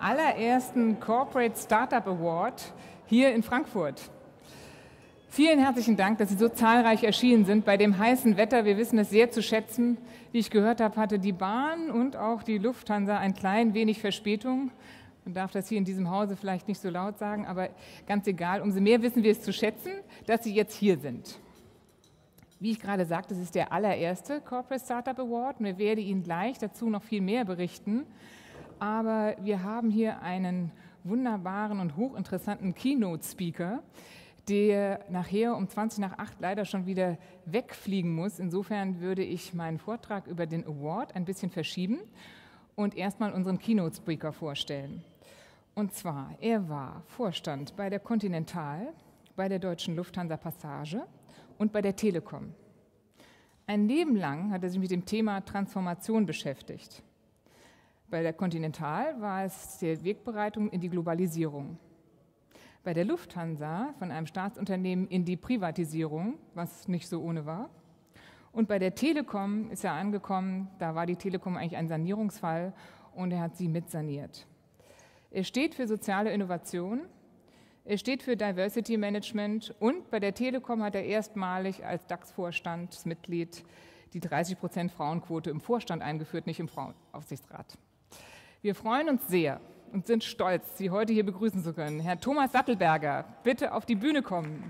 allerersten Corporate Startup Award hier in Frankfurt. Vielen herzlichen Dank, dass Sie so zahlreich erschienen sind bei dem heißen Wetter. Wir wissen es sehr zu schätzen. Wie ich gehört habe, hatte die Bahn und auch die Lufthansa ein klein wenig Verspätung. Man darf das hier in diesem Hause vielleicht nicht so laut sagen, aber ganz egal. Umso mehr wissen wir es zu schätzen, dass Sie jetzt hier sind. Wie ich gerade sagte, es ist der allererste Corporate Startup Award und ich werde Ihnen gleich dazu noch viel mehr berichten. Aber wir haben hier einen wunderbaren und hochinteressanten Keynote-Speaker, der nachher um 7:20 leider schon wieder wegfliegen muss. Insofern würde ich meinen Vortrag über den Award ein bisschen verschieben und erstmal unseren Keynote-Speaker vorstellen. Und zwar, er war Vorstand bei der Continental, bei der Deutschen Lufthansa Passage und bei der Telekom. Ein Leben lang hat er sich mit dem Thema Transformation beschäftigt. Bei der Continental war es die Wegbereitung in die Globalisierung. Bei der Lufthansa von einem Staatsunternehmen in die Privatisierung, was nicht so ohne war. Und bei der Telekom ist er angekommen, da war die Telekom eigentlich ein Sanierungsfall und er hat sie mitsaniert. Er steht für soziale Innovation, er steht für Diversity Management und bei der Telekom hat er erstmalig als DAX-Vorstandsmitglied die 30% Frauenquote im Vorstand eingeführt, nicht im Frauenaufsichtsrat. Wir freuen uns sehr und sind stolz, Sie heute hier begrüßen zu können. Herr Thomas Sattelberger, bitte auf die Bühne kommen.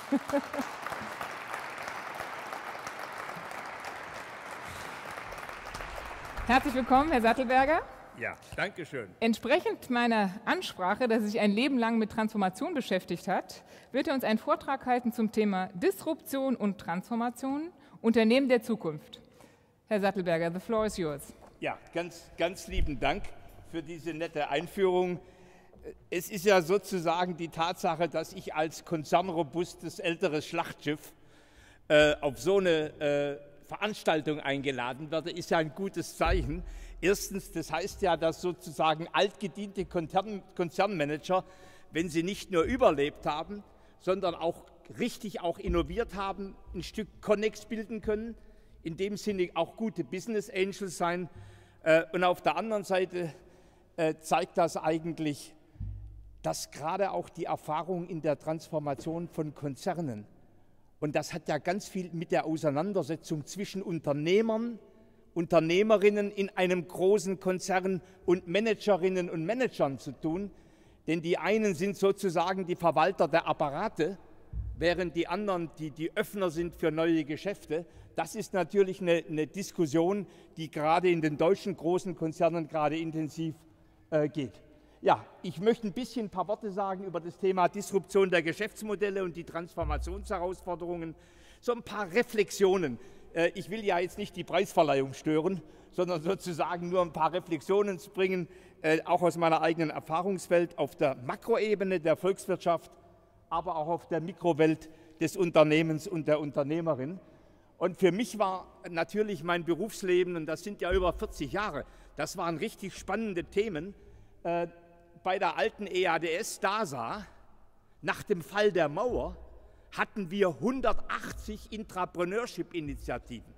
Herzlich willkommen, Herr Sattelberger. Ja, danke schön. Entsprechend meiner Ansprache, dass er sich ein Leben lang mit Transformation beschäftigt hat, wird er uns einen Vortrag halten zum Thema Disruption und Transformation, Unternehmen der Zukunft. Herr Sattelberger, the floor is yours. Ja, ganz lieben Dank für diese nette Einführung. Es ist ja sozusagen die Tatsache, dass ich als konzernrobustes älteres Schlachtschiff auf so eine Veranstaltung eingeladen werde, ist ja ein gutes Zeichen. Erstens, das heißt ja, dass sozusagen altgediente Konzernmanager, wenn sie nicht nur überlebt haben, sondern auch richtig innoviert haben, ein Stück Connex bilden können, in dem Sinne auch gute Business Angels sein. Und auf der anderen Seite zeigt das eigentlich, dass gerade auch die Erfahrung in der Transformation von Konzernen, und das hat ja ganz viel mit der Auseinandersetzung zwischen Unternehmern, Unternehmerinnen in einem großen Konzern und Managerinnen und Managern zu tun, denn die einen sind sozusagen die Verwalter der Apparate, während die anderen die Öffner sind für neue Geschäfte. Das ist natürlich eine Diskussion, die gerade in den deutschen großen Konzernen gerade intensiv geht. Ja, ich möchte ein paar Worte sagen über das Thema Disruption der Geschäftsmodelle und die Transformationsherausforderungen. So ein paar Reflexionen. Ich will ja jetzt nicht die Preisverleihung stören, sondern sozusagen nur ein paar Reflexionen zu bringen, auch aus meiner eigenen Erfahrungswelt auf der Makroebene der Volkswirtschaft, aber auch auf der Mikrowelt des Unternehmens und der Unternehmerin. Und für mich war natürlich mein Berufsleben, und das sind ja über 40 Jahre, das waren richtig spannende Themen. Bei der alten EADS DASA, nach dem Fall der Mauer, hatten wir 180 Intrapreneurship-Initiativen,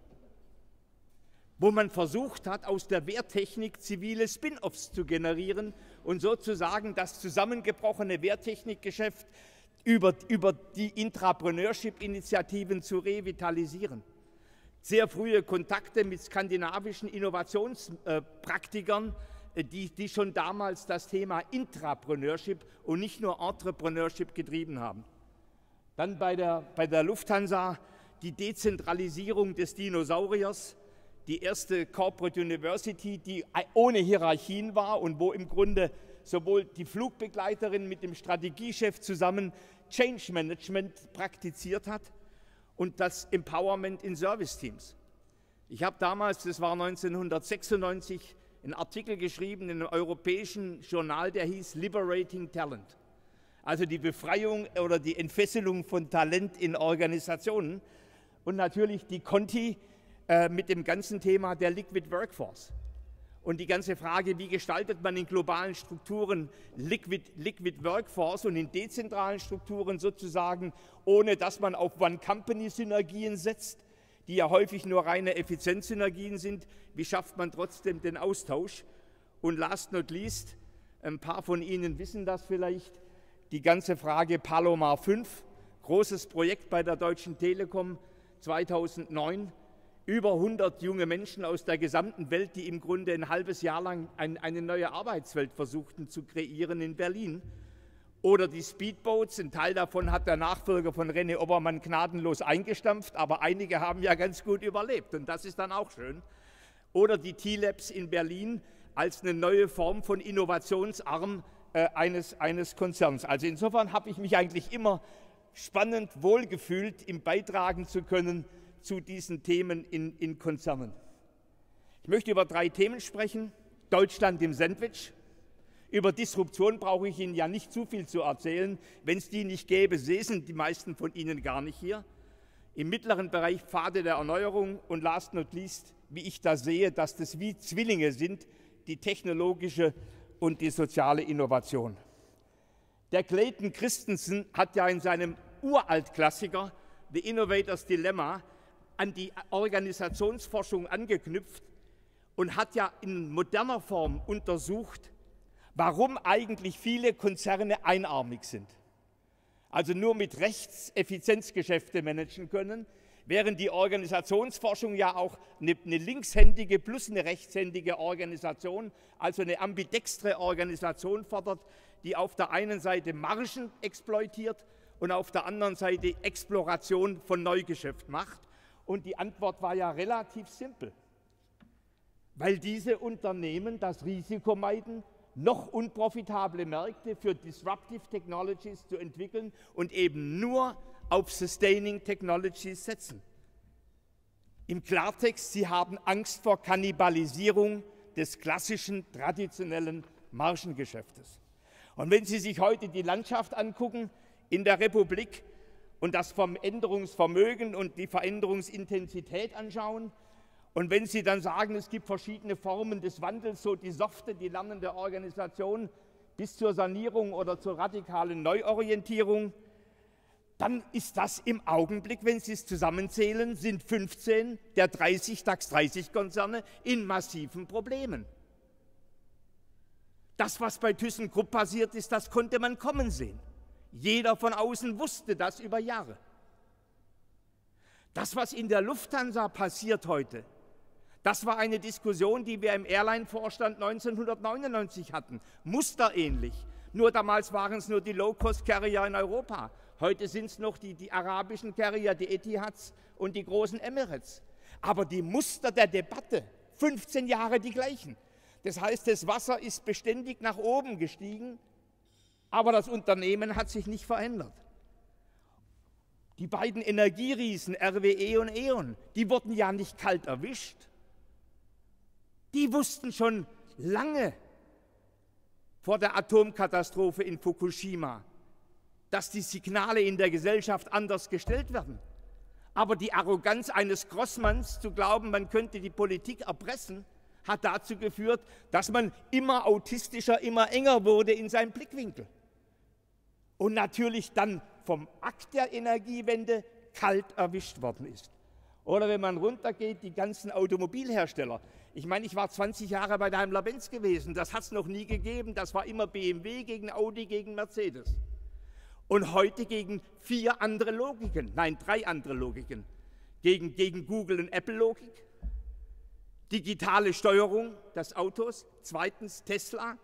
wo man versucht hat, aus der Wehrtechnik zivile Spin-offs zu generieren und sozusagen das zusammengebrochene Wehrtechnikgeschäft über die Intrapreneurship-Initiativen zu revitalisieren. Sehr frühe Kontakte mit skandinavischen Innovationspraktikern, die schon damals das Thema Intrapreneurship und nicht nur Entrepreneurship getrieben haben. Dann bei der Lufthansa die Dezentralisierung des Dinosauriers, die erste Corporate University, die ohne Hierarchien war und wo im Grunde sowohl die Flugbegleiterin mit dem Strategiechef zusammen Change Management praktiziert hat und das Empowerment in Service-Teams. Ich habe damals, das war 1996, einen Artikel geschrieben in einem europäischen Journal, der hieß Liberating Talent. Also die Befreiung oder die Entfesselung von Talent in Organisationen und natürlich die Conti mit dem ganzen Thema der Liquid Workforce. Und die ganze Frage, wie gestaltet man in globalen Strukturen Liquid Workforce und in dezentralen Strukturen sozusagen, ohne dass man auf One-Company-Synergien setzt, die ja häufig nur reine Effizienzsynergien sind. Wie schafft man trotzdem den Austausch? Und last not least, Ein paar von Ihnen wissen das vielleicht. Die ganze Frage Palomar 5, großes Projekt bei der Deutschen Telekom 2009. Über 100 junge Menschen aus der gesamten Welt, die im Grunde ein halbes Jahr lang eine neue Arbeitswelt versuchten zu kreieren in Berlin. Oder die Speedboats, ein Teil davon hat der Nachfolger von René Obermann gnadenlos eingestampft, aber einige haben ja ganz gut überlebt und das ist dann auch schön. Oder die T-Labs in Berlin als eine neue Form von Innovationsarm eines Konzerns. Also insofern habe ich mich eigentlich immer spannend wohlgefühlt, im beitragen zu können zu diesen Themen in Konzernen. Ich möchte über 3 Themen sprechen. Deutschland im Sandwich. Über Disruption brauche ich Ihnen ja nicht zu viel zu erzählen. Wenn es die nicht gäbe, säßen die meisten von Ihnen gar nicht hier. Im mittleren Bereich Pfade der Erneuerung und last not least, wie ich da sehe, dass das wie Zwillinge sind, die technologische und die soziale Innovation. Der Clayton Christensen hat ja in seinem Uralt-Klassiker The Innovator's Dilemma an die Organisationsforschung angeknüpft und hat ja in moderner Form untersucht, warum eigentlich viele Konzerne einarmig sind. Also nur mit Rechts Effizienzgeschäfte managen können, während die Organisationsforschung ja auch eine linkshändige plus eine rechtshändige Organisation, also eine ambidextre Organisation fordert, die auf der einen Seite Margen exploitiert und auf der anderen Seite Exploration von Neugeschäft macht. Und die Antwort war ja relativ simpel, weil diese Unternehmen das Risiko meiden, noch unprofitable Märkte für Disruptive Technologies zu entwickeln und eben nur auf Sustaining Technologies setzen. Im Klartext, sie haben Angst vor Kannibalisierung des klassischen, traditionellen Margengeschäftes. Und wenn Sie sich heute die Landschaft angucken in der Republik und das Veränderungsvermögen und die Veränderungsintensität anschauen, und wenn Sie dann sagen, es gibt verschiedene Formen des Wandels, so die softe, die lernende Organisation bis zur Sanierung oder zur radikalen Neuorientierung, dann ist das im Augenblick, wenn Sie es zusammenzählen, sind 15 der 30 DAX 30 Konzerne in massiven Problemen. Das, was bei ThyssenKrupp passiert ist, das konnte man kommen sehen. Jeder von außen wusste das über Jahre. Das, was in der Lufthansa passiert heute, das war eine Diskussion, die wir im Airline-Vorstand 1999 hatten, musterähnlich. Nur damals waren es nur die Low-Cost-Carrier in Europa. Heute sind es noch die arabischen Carrier, die Etihads und die großen Emirates. Aber die Muster der Debatte, 15 Jahre die gleichen. Das heißt, das Wasser ist beständig nach oben gestiegen, aber das Unternehmen hat sich nicht verändert. Die beiden Energieriesen RWE und E.ON, die wurden ja nicht kalt erwischt. Die wussten schon lange vor der Atomkatastrophe in Fukushima, dass die Signale in der Gesellschaft anders gestellt werden. Aber die Arroganz eines Grossmanns zu glauben, man könnte die Politik erpressen, hat dazu geführt, dass man immer autistischer, immer enger wurde in seinem Blickwinkel. Und natürlich dann vom Akt der Energiewende kalt erwischt worden ist. Oder wenn man runtergeht, die ganzen Automobilhersteller. Ich meine, ich war 20 Jahre bei Daimler-Benz gewesen, das hat es noch nie gegeben, das war immer BMW gegen Audi gegen Mercedes. Und heute gegen 4 andere Logiken, nein, 3 andere Logiken. Gegen Google und Apple Logik, digitale Steuerung des Autos, 2. Tesla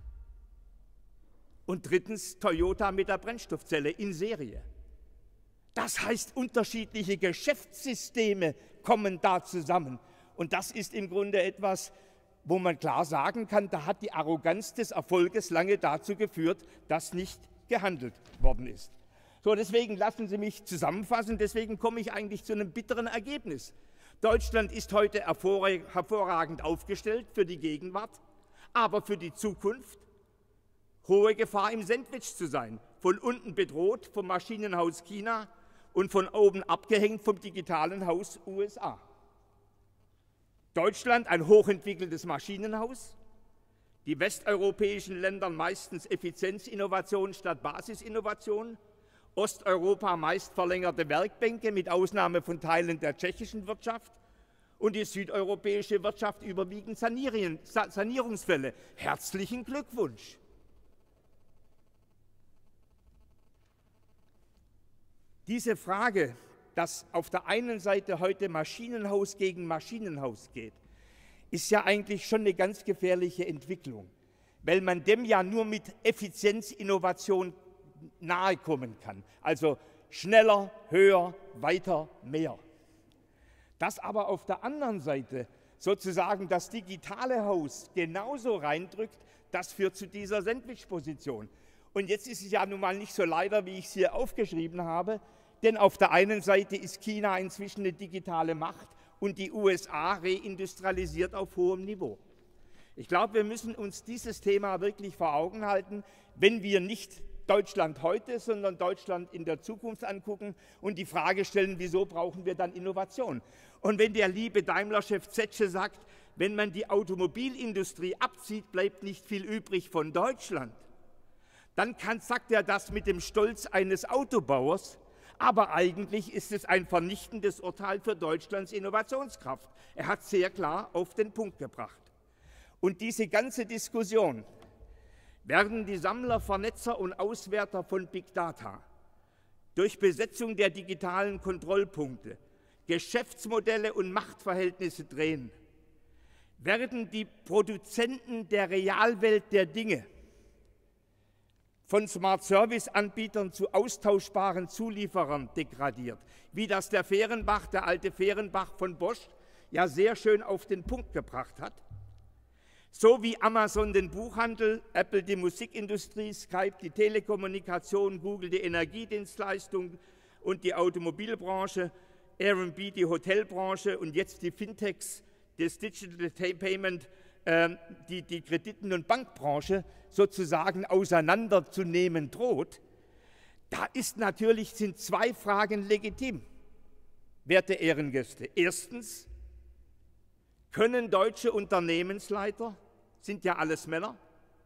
und 3. Toyota mit der Brennstoffzelle in Serie. Das heißt, unterschiedliche Geschäftssysteme kommen da zusammen. Und das ist im Grunde etwas, wo man klar sagen kann, da hat die Arroganz des Erfolges lange dazu geführt, dass nicht gehandelt worden ist. So, deswegen lassen Sie mich zusammenfassen, deswegen komme ich eigentlich zu einem bitteren Ergebnis. Deutschland ist heute hervorragend aufgestellt für die Gegenwart, aber für die Zukunft hohe Gefahr im Sandwich zu sein, von unten bedroht vom Maschinenhaus China und von oben abgehängt vom digitalen Haus USA. Deutschland ein hochentwickeltes Maschinenhaus, die westeuropäischen Länder meistens Effizienzinnovation statt Basisinnovation, Osteuropa meist verlängerte Werkbänke mit Ausnahme von Teilen der tschechischen Wirtschaft und die südeuropäische Wirtschaft überwiegend Sanierungsfälle. Herzlichen Glückwunsch! Diese Frage, dass auf der einen Seite heute Maschinenhaus gegen Maschinenhaus geht, ist ja eigentlich schon eine ganz gefährliche Entwicklung, weil man dem ja nur mit Effizienzinnovation nahe kommen kann. Also schneller, höher, weiter, mehr. Dass aber auf der anderen Seite sozusagen das digitale Haus genauso reindrückt, das führt zu dieser Sandwich-Position. Und jetzt ist es ja nun mal nicht so leider, wie ich es hier aufgeschrieben habe, denn auf der einen Seite ist China inzwischen eine digitale Macht und die USA reindustrialisiert auf hohem Niveau. Ich glaube, wir müssen uns dieses Thema wirklich vor Augen halten, wenn wir nicht Deutschland heute, sondern Deutschland in der Zukunft angucken und die Frage stellen, wieso brauchen wir dann Innovation? Und wenn der liebe Daimler-Chef Zetsche sagt, wenn man die Automobilindustrie abzieht, bleibt nicht viel übrig von Deutschland, dann sagt er das mit dem Stolz eines Autobauers, aber eigentlich ist es ein vernichtendes Urteil für Deutschlands Innovationskraft. Er hat sehr klar auf den Punkt gebracht. Und diese ganze Diskussion, werden die Sammler, Vernetzer und Auswerter von Big Data durch Besetzung der digitalen Kontrollpunkte Geschäftsmodelle und Machtverhältnisse drehen, werden die Produzenten der Realwelt der Dinge von Smart-Service-Anbietern zu austauschbaren Zulieferern degradiert, wie das der Fehrenbach, der alte Fehrenbach von Bosch, ja sehr schön auf den Punkt gebracht hat. So wie Amazon den Buchhandel, Apple die Musikindustrie, Skype die Telekommunikation, Google die Energiedienstleistung und die Automobilbranche, Airbnb die Hotelbranche und jetzt die Fintechs, das Digital Payment, die Krediten- und Bankbranche sozusagen auseinanderzunehmen droht, da sind zwei Fragen legitim, werte Ehrengäste. Erstens, können deutsche Unternehmensleiter, sind ja alles Männer,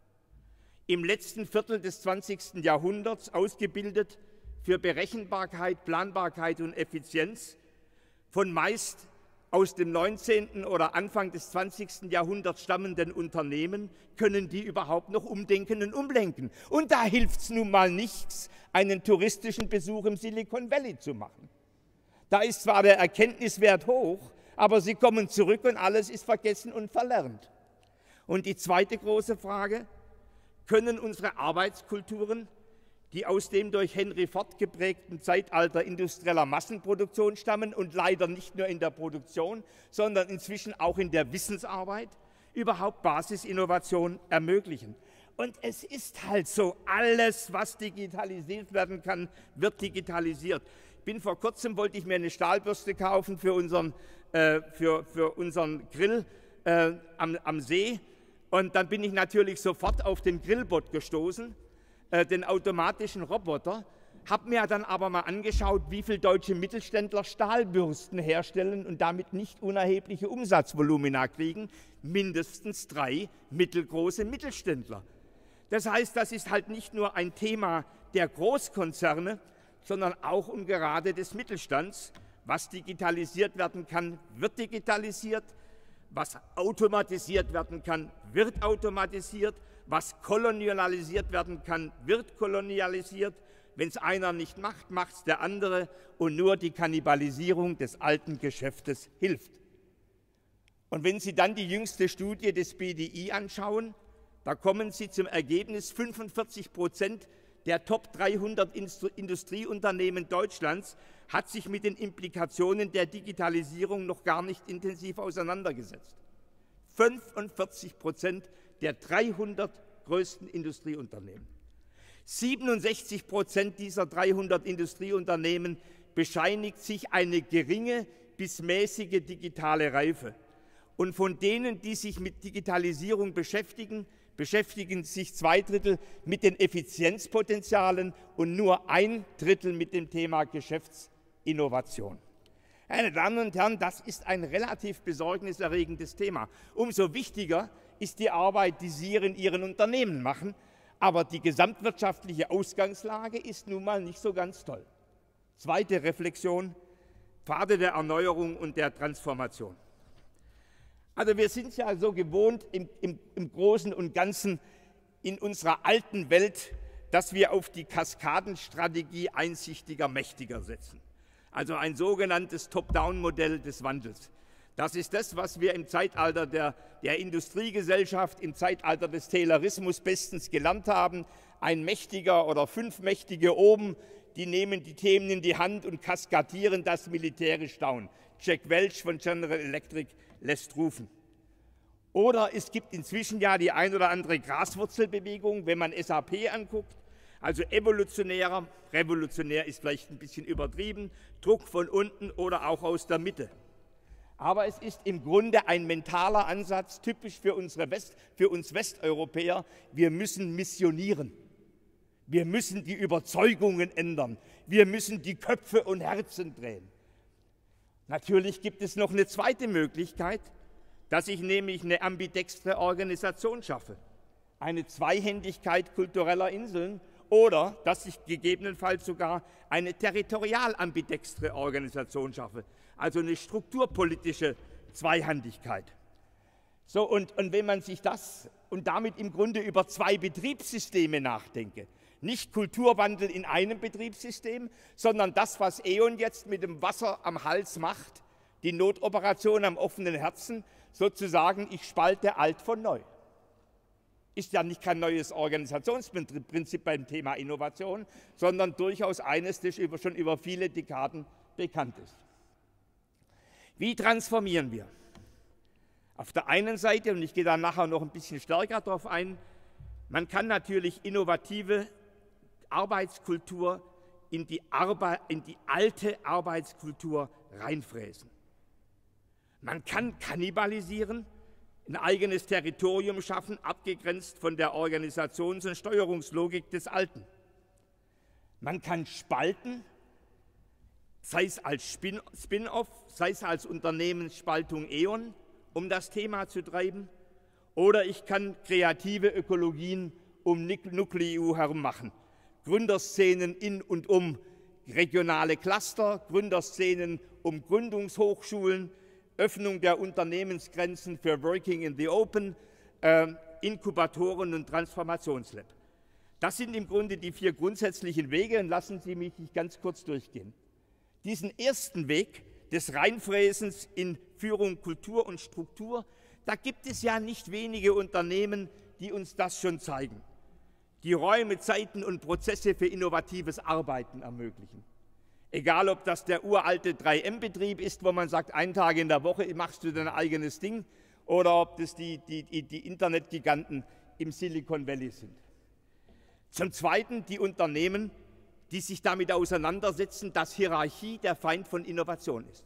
im letzten Viertel des 20. Jahrhunderts ausgebildet für Berechenbarkeit, Planbarkeit und Effizienz, von meist aus dem 19. oder Anfang des 20. Jahrhunderts stammenden Unternehmen, können die überhaupt noch umdenken und umlenken? Und da hilft es nun mal nichts, einen touristischen Besuch im Silicon Valley zu machen. Da ist zwar der Erkenntniswert hoch, aber sie kommen zurück und alles ist vergessen und verlernt. Und die zweite große Frage, können unsere Arbeitskulturen, die aus dem durch Henry Ford geprägten Zeitalter industrieller Massenproduktion stammen und leider nicht nur in der Produktion, sondern inzwischen auch in der Wissensarbeit, überhaupt Basisinnovation ermöglichen? Und es ist halt so, alles, was digitalisiert werden kann, wird digitalisiert. Vor kurzem wollte ich mir eine Stahlbürste kaufen für unseren Grill am See. Und dann bin ich natürlich sofort auf den Grillbot gestoßen, den automatischen Roboter, habe mir dann aber mal angeschaut, wie viele deutsche Mittelständler Stahlbürsten herstellen und damit nicht unerhebliche Umsatzvolumina kriegen. Mindestens 3 mittelgroße Mittelständler. Das heißt, das ist halt nicht nur ein Thema der Großkonzerne, sondern auch und gerade des Mittelstands. Was digitalisiert werden kann, wird digitalisiert. Was automatisiert werden kann, wird automatisiert. Was kolonialisiert werden kann, wird kolonialisiert. Wenn es einer nicht macht, macht es der andere. Und nur die Kannibalisierung des alten Geschäftes hilft. Und wenn Sie dann die jüngste Studie des BDI anschauen, da kommen Sie zum Ergebnis, 45% der Top 300 Industrieunternehmen Deutschlands hat sich mit den Implikationen der Digitalisierung noch gar nicht intensiv auseinandergesetzt. 45% der 300 größten Industrieunternehmen. 67% dieser 300 Industrieunternehmen bescheinigt sich eine geringe bis mäßige digitale Reife. Und von denen, die sich mit Digitalisierung beschäftigen sich 2/3 mit den Effizienzpotenzialen und nur 1/3 mit dem Thema Geschäftsinnovation. Meine Damen und Herren, das ist ein relativ besorgniserregendes Thema. Umso wichtiger ist die Arbeit, die Sie in Ihren Unternehmen machen, aber die gesamtwirtschaftliche Ausgangslage ist nun mal nicht so ganz toll. Zweite Reflexion, Pfade der Erneuerung und der Transformation. Also wir sind ja so gewohnt, im Großen und Ganzen in unserer alten Welt dass wir auf die Kaskadenstrategie einsichtiger, mächtiger setzen. Also ein sogenanntes Top-Down-Modell des Wandels. Das ist das, was wir im Zeitalter der Industriegesellschaft, im Zeitalter des Taylorismus bestens gelernt haben. Ein Mächtiger oder 5 Mächtige oben, die nehmen die Themen in die Hand und kaskadieren das militärisch down. Jack Welch von General Electric lässt rufen. Oder es gibt inzwischen ja die ein oder andere Graswurzelbewegung, wenn man SAP anguckt, also evolutionärer, revolutionär ist vielleicht ein bisschen übertrieben, Druck von unten oder auch aus der Mitte. Aber es ist im Grunde ein mentaler Ansatz, typisch für uns Westeuropäer, wir müssen missionieren. Wir müssen die Überzeugungen ändern. Wir müssen die Köpfe und Herzen drehen. Natürlich gibt es noch eine zweite Möglichkeit, dass ich nämlich eine ambidextre Organisation schaffe, eine Zweihändigkeit kultureller Inseln oder dass ich gegebenenfalls sogar eine territorial ambidextre Organisation schaffe, also eine strukturpolitische Zweihandigkeit. So, und wenn man sich das und damit im Grunde über 2 Betriebssysteme nachdenke, nicht Kulturwandel in einem Betriebssystem, sondern das, was E.ON jetzt mit dem Wasser am Hals macht, die Notoperation am offenen Herzen, sozusagen, ich spalte alt von neu. Ist ja nicht kein neues Organisationsprinzip beim Thema Innovation, sondern durchaus eines, das schon über viele Dekaden bekannt ist. Wie transformieren wir? Auf der einen Seite, und ich gehe da nachher noch ein bisschen stärker darauf ein, man kann natürlich innovative Arbeitskultur in die alte Arbeitskultur reinfräsen. Man kann kannibalisieren, ein eigenes Territorium schaffen, abgegrenzt von der Organisations- und Steuerungslogik des Alten. Man kann spalten, sei es als Spin-off, sei es als Unternehmensspaltung E.ON, um das Thema zu treiben, oder ich kann kreative Ökologien um Nuklei herum machen. Gründerszenen in und um regionale Cluster, Gründerszenen um Gründungshochschulen, Öffnung der Unternehmensgrenzen für Working in the Open, Inkubatoren und Transformationslab. Das sind im Grunde die 4 grundsätzlichen Wege und lassen Sie mich ganz kurz durchgehen. Diesen ersten Weg des Reinfräsens in Führung, Kultur und Struktur, da gibt es ja nicht wenige Unternehmen, die uns das schon zeigen, die Räume, Zeiten und Prozesse für innovatives Arbeiten ermöglichen. Egal, ob das der uralte 3M-Betrieb ist, wo man sagt, 1 Tag in der Woche machst du dein eigenes Ding, oder ob das die Internetgiganten im Silicon Valley sind. Zum Zweiten die Unternehmen, die sich damit auseinandersetzen, dass Hierarchie der Feind von Innovation ist.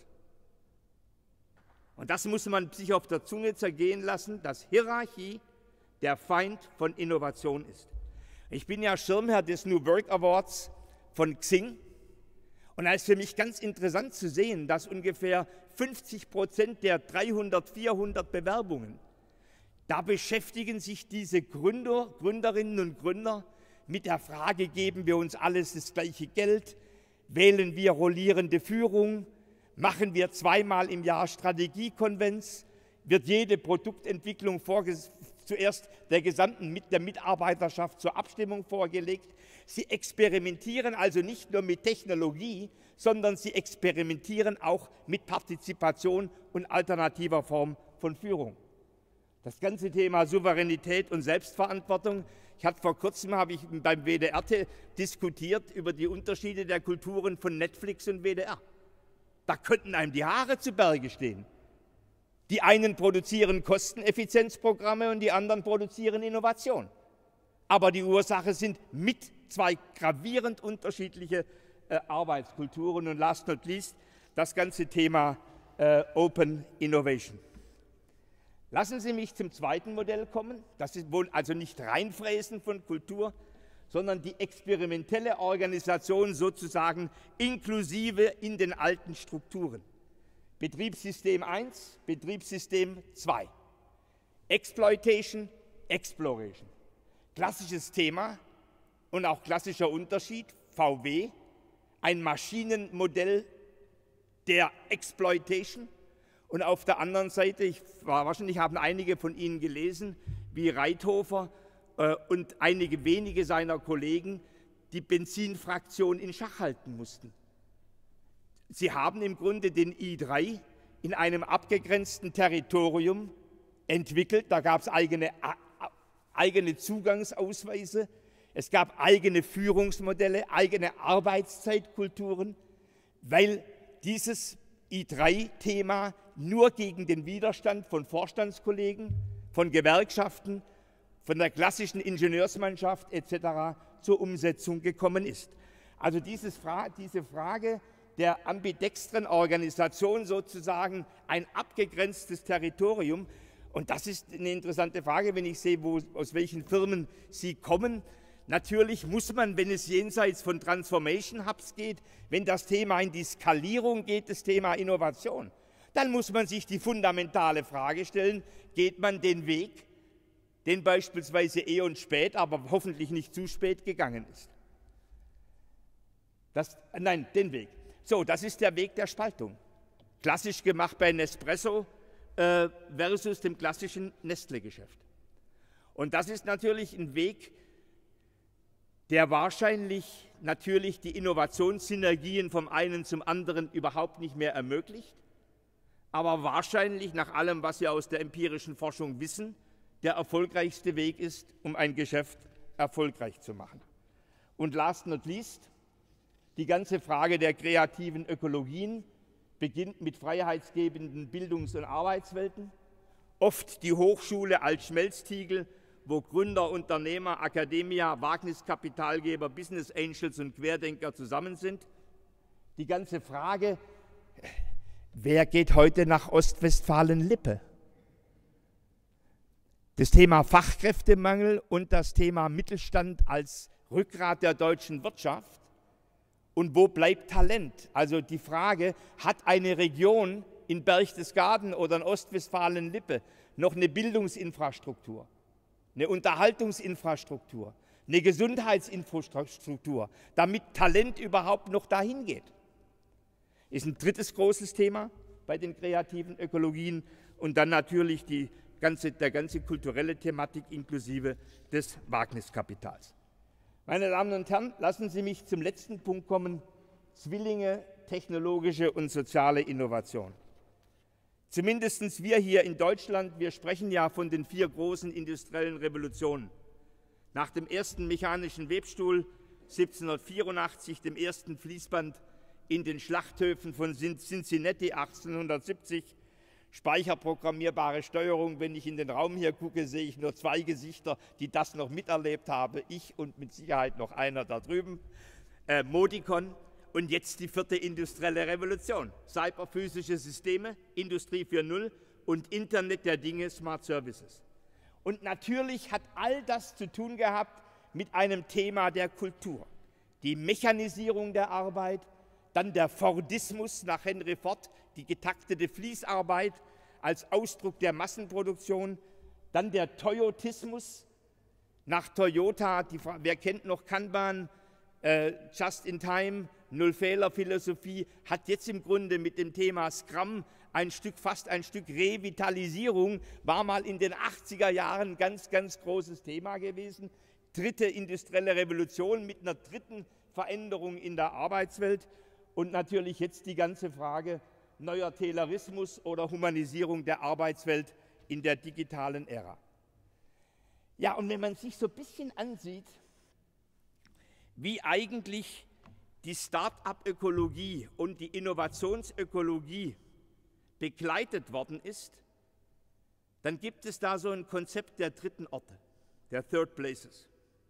Und das muss man sich auf der Zunge zergehen lassen, dass Hierarchie der Feind von Innovation ist. Ich bin ja Schirmherr des New Work Awards von Xing. Und da ist für mich ganz interessant zu sehen, dass ungefähr 50% der 300, 400 Bewerbungen, da beschäftigen sich diese Gründerinnen und Gründer mit der Frage, geben wir uns alles das gleiche Geld, wählen wir rollierende Führung, machen wir 2-mal im Jahr Strategiekonvents, wird jede Produktentwicklung zuerst der Mitarbeiterschaft zur Abstimmung vorgelegt. Sie experimentieren also nicht nur mit Technologie, sondern sie experimentieren auch mit Partizipation und alternativer Form von Führung. Das ganze Thema Souveränität und Selbstverantwortung. Vor kurzem habe ich beim WDR diskutiert über die Unterschiede der Kulturen von Netflix und WDR. Da könnten einem die Haare zu Berge stehen. Die einen produzieren Kosteneffizienzprogramme und die anderen produzieren Innovation. Aber die Ursache sind mit 2 gravierend unterschiedliche Arbeitskulturen und last not least das ganze Thema Open Innovation. Lassen Sie mich zum zweiten Modell kommen. Das ist wohl also nicht Reinfräsen von Kultur, sondern die experimentelle Organisation sozusagen inklusive in den alten Strukturen. Betriebssystem 1, Betriebssystem 2. Exploitation, Exploration. Klassisches Thema und auch klassischer Unterschied, VW, ein Maschinenmodell der Exploitation. Und auf der anderen Seite, wahrscheinlich haben einige von Ihnen gelesen, wie Reithofer und einige wenige seiner Kollegen die Benzinfraktion in Schach halten mussten. Sie haben im Grunde den I3 in einem abgegrenzten Territorium entwickelt. Da gab es eigene Zugangsausweise, es gab eigene Führungsmodelle, eigene Arbeitszeitkulturen, weil dieses I3-Thema nur gegen den Widerstand von Vorstandskollegen, von Gewerkschaften, von der klassischen Ingenieursmannschaft etc. zur Umsetzung gekommen ist. Also diese Frage der ambidextren Organisation sozusagen ein abgegrenztes Territorium. Und das ist eine interessante Frage, wenn ich sehe, aus welchen Firmen Sie kommen. Natürlich muss man, wenn es jenseits von Transformation Hubs geht, wenn das Thema in die Skalierung geht, das Thema Innovation, dann muss man sich die fundamentale Frage stellen, geht man den Weg, den beispielsweise E.ON spät, aber hoffentlich nicht zu spät gegangen ist. Den Weg. So, das ist der Weg der Spaltung. Klassisch gemacht bei Nespresso versus dem klassischen Nestle-Geschäft. Und das ist natürlich ein Weg, der wahrscheinlich natürlich die Innovationssynergien vom einen zum anderen überhaupt nicht mehr ermöglicht, aber wahrscheinlich nach allem, was wir aus der empirischen Forschung wissen, der erfolgreichste Weg ist, um ein Geschäft erfolgreich zu machen. Und last not least, die ganze Frage der kreativen Ökologien beginnt mit freiheitsgebenden Bildungs- und Arbeitswelten. Oft die Hochschule als Schmelztiegel, wo Gründer, Unternehmer, Akademiker, Wagniskapitalgeber, Business Angels und Querdenker zusammen sind. Die ganze Frage, wer geht heute nach Ostwestfalen-Lippe? Das Thema Fachkräftemangel und das Thema Mittelstand als Rückgrat der deutschen Wirtschaft. Und wo bleibt Talent? Also die Frage, hat eine Region in Berchtesgaden oder in Ostwestfalen-Lippe noch eine Bildungsinfrastruktur, eine Unterhaltungsinfrastruktur, eine Gesundheitsinfrastruktur, damit Talent überhaupt noch dahin geht? Ist ein drittes großes Thema bei den kreativen Ökologien und dann natürlich der ganze kulturelle Thematik inklusive des Wagniskapitals. Meine Damen und Herren, lassen Sie mich zum letzten Punkt kommen: Zwillinge, technologische und soziale Innovation. Zumindest wir hier in Deutschland, wir sprechen ja von den 4 großen industriellen Revolutionen. Nach dem ersten mechanischen Webstuhl 1784, dem ersten Fließband in den Schlachthöfen von Cincinnati 1870, speicherprogrammierbare Steuerung. Wenn ich in den Raum hier gucke, sehe ich nur 2 Gesichter, die das noch miterlebt haben. Ich und mit Sicherheit noch einer da drüben. Modicon und jetzt die 4. industrielle Revolution. Cyberphysische Systeme, Industrie 4.0 und Internet der Dinge, Smart Services. Und natürlich hat all das zu tun gehabt mit einem Thema der Kultur. Die Mechanisierung der Arbeit, dann der Fordismus nach Henry Ford, die getaktete Fließarbeit als Ausdruck der Massenproduktion, dann der Toyotismus nach Toyota, wer kennt noch Kanban, Just-in-Time, Null-Fehler-Philosophie, hat jetzt im Grunde mit dem Thema Scrum fast ein Stück Revitalisierung, war mal in den 80er Jahren ein ganz, ganz großes Thema gewesen. 3. industrielle Revolution mit einer 3. Veränderung in der Arbeitswelt und natürlich jetzt die ganze Frage neuer Taylorismus oder Humanisierung der Arbeitswelt in der digitalen Ära. Ja, und wenn man sich so ein bisschen ansieht, wie eigentlich die Start-up-Ökologie und die Innovationsökologie begleitet worden ist, dann gibt es da so ein Konzept der 3. Orte, der Third Places.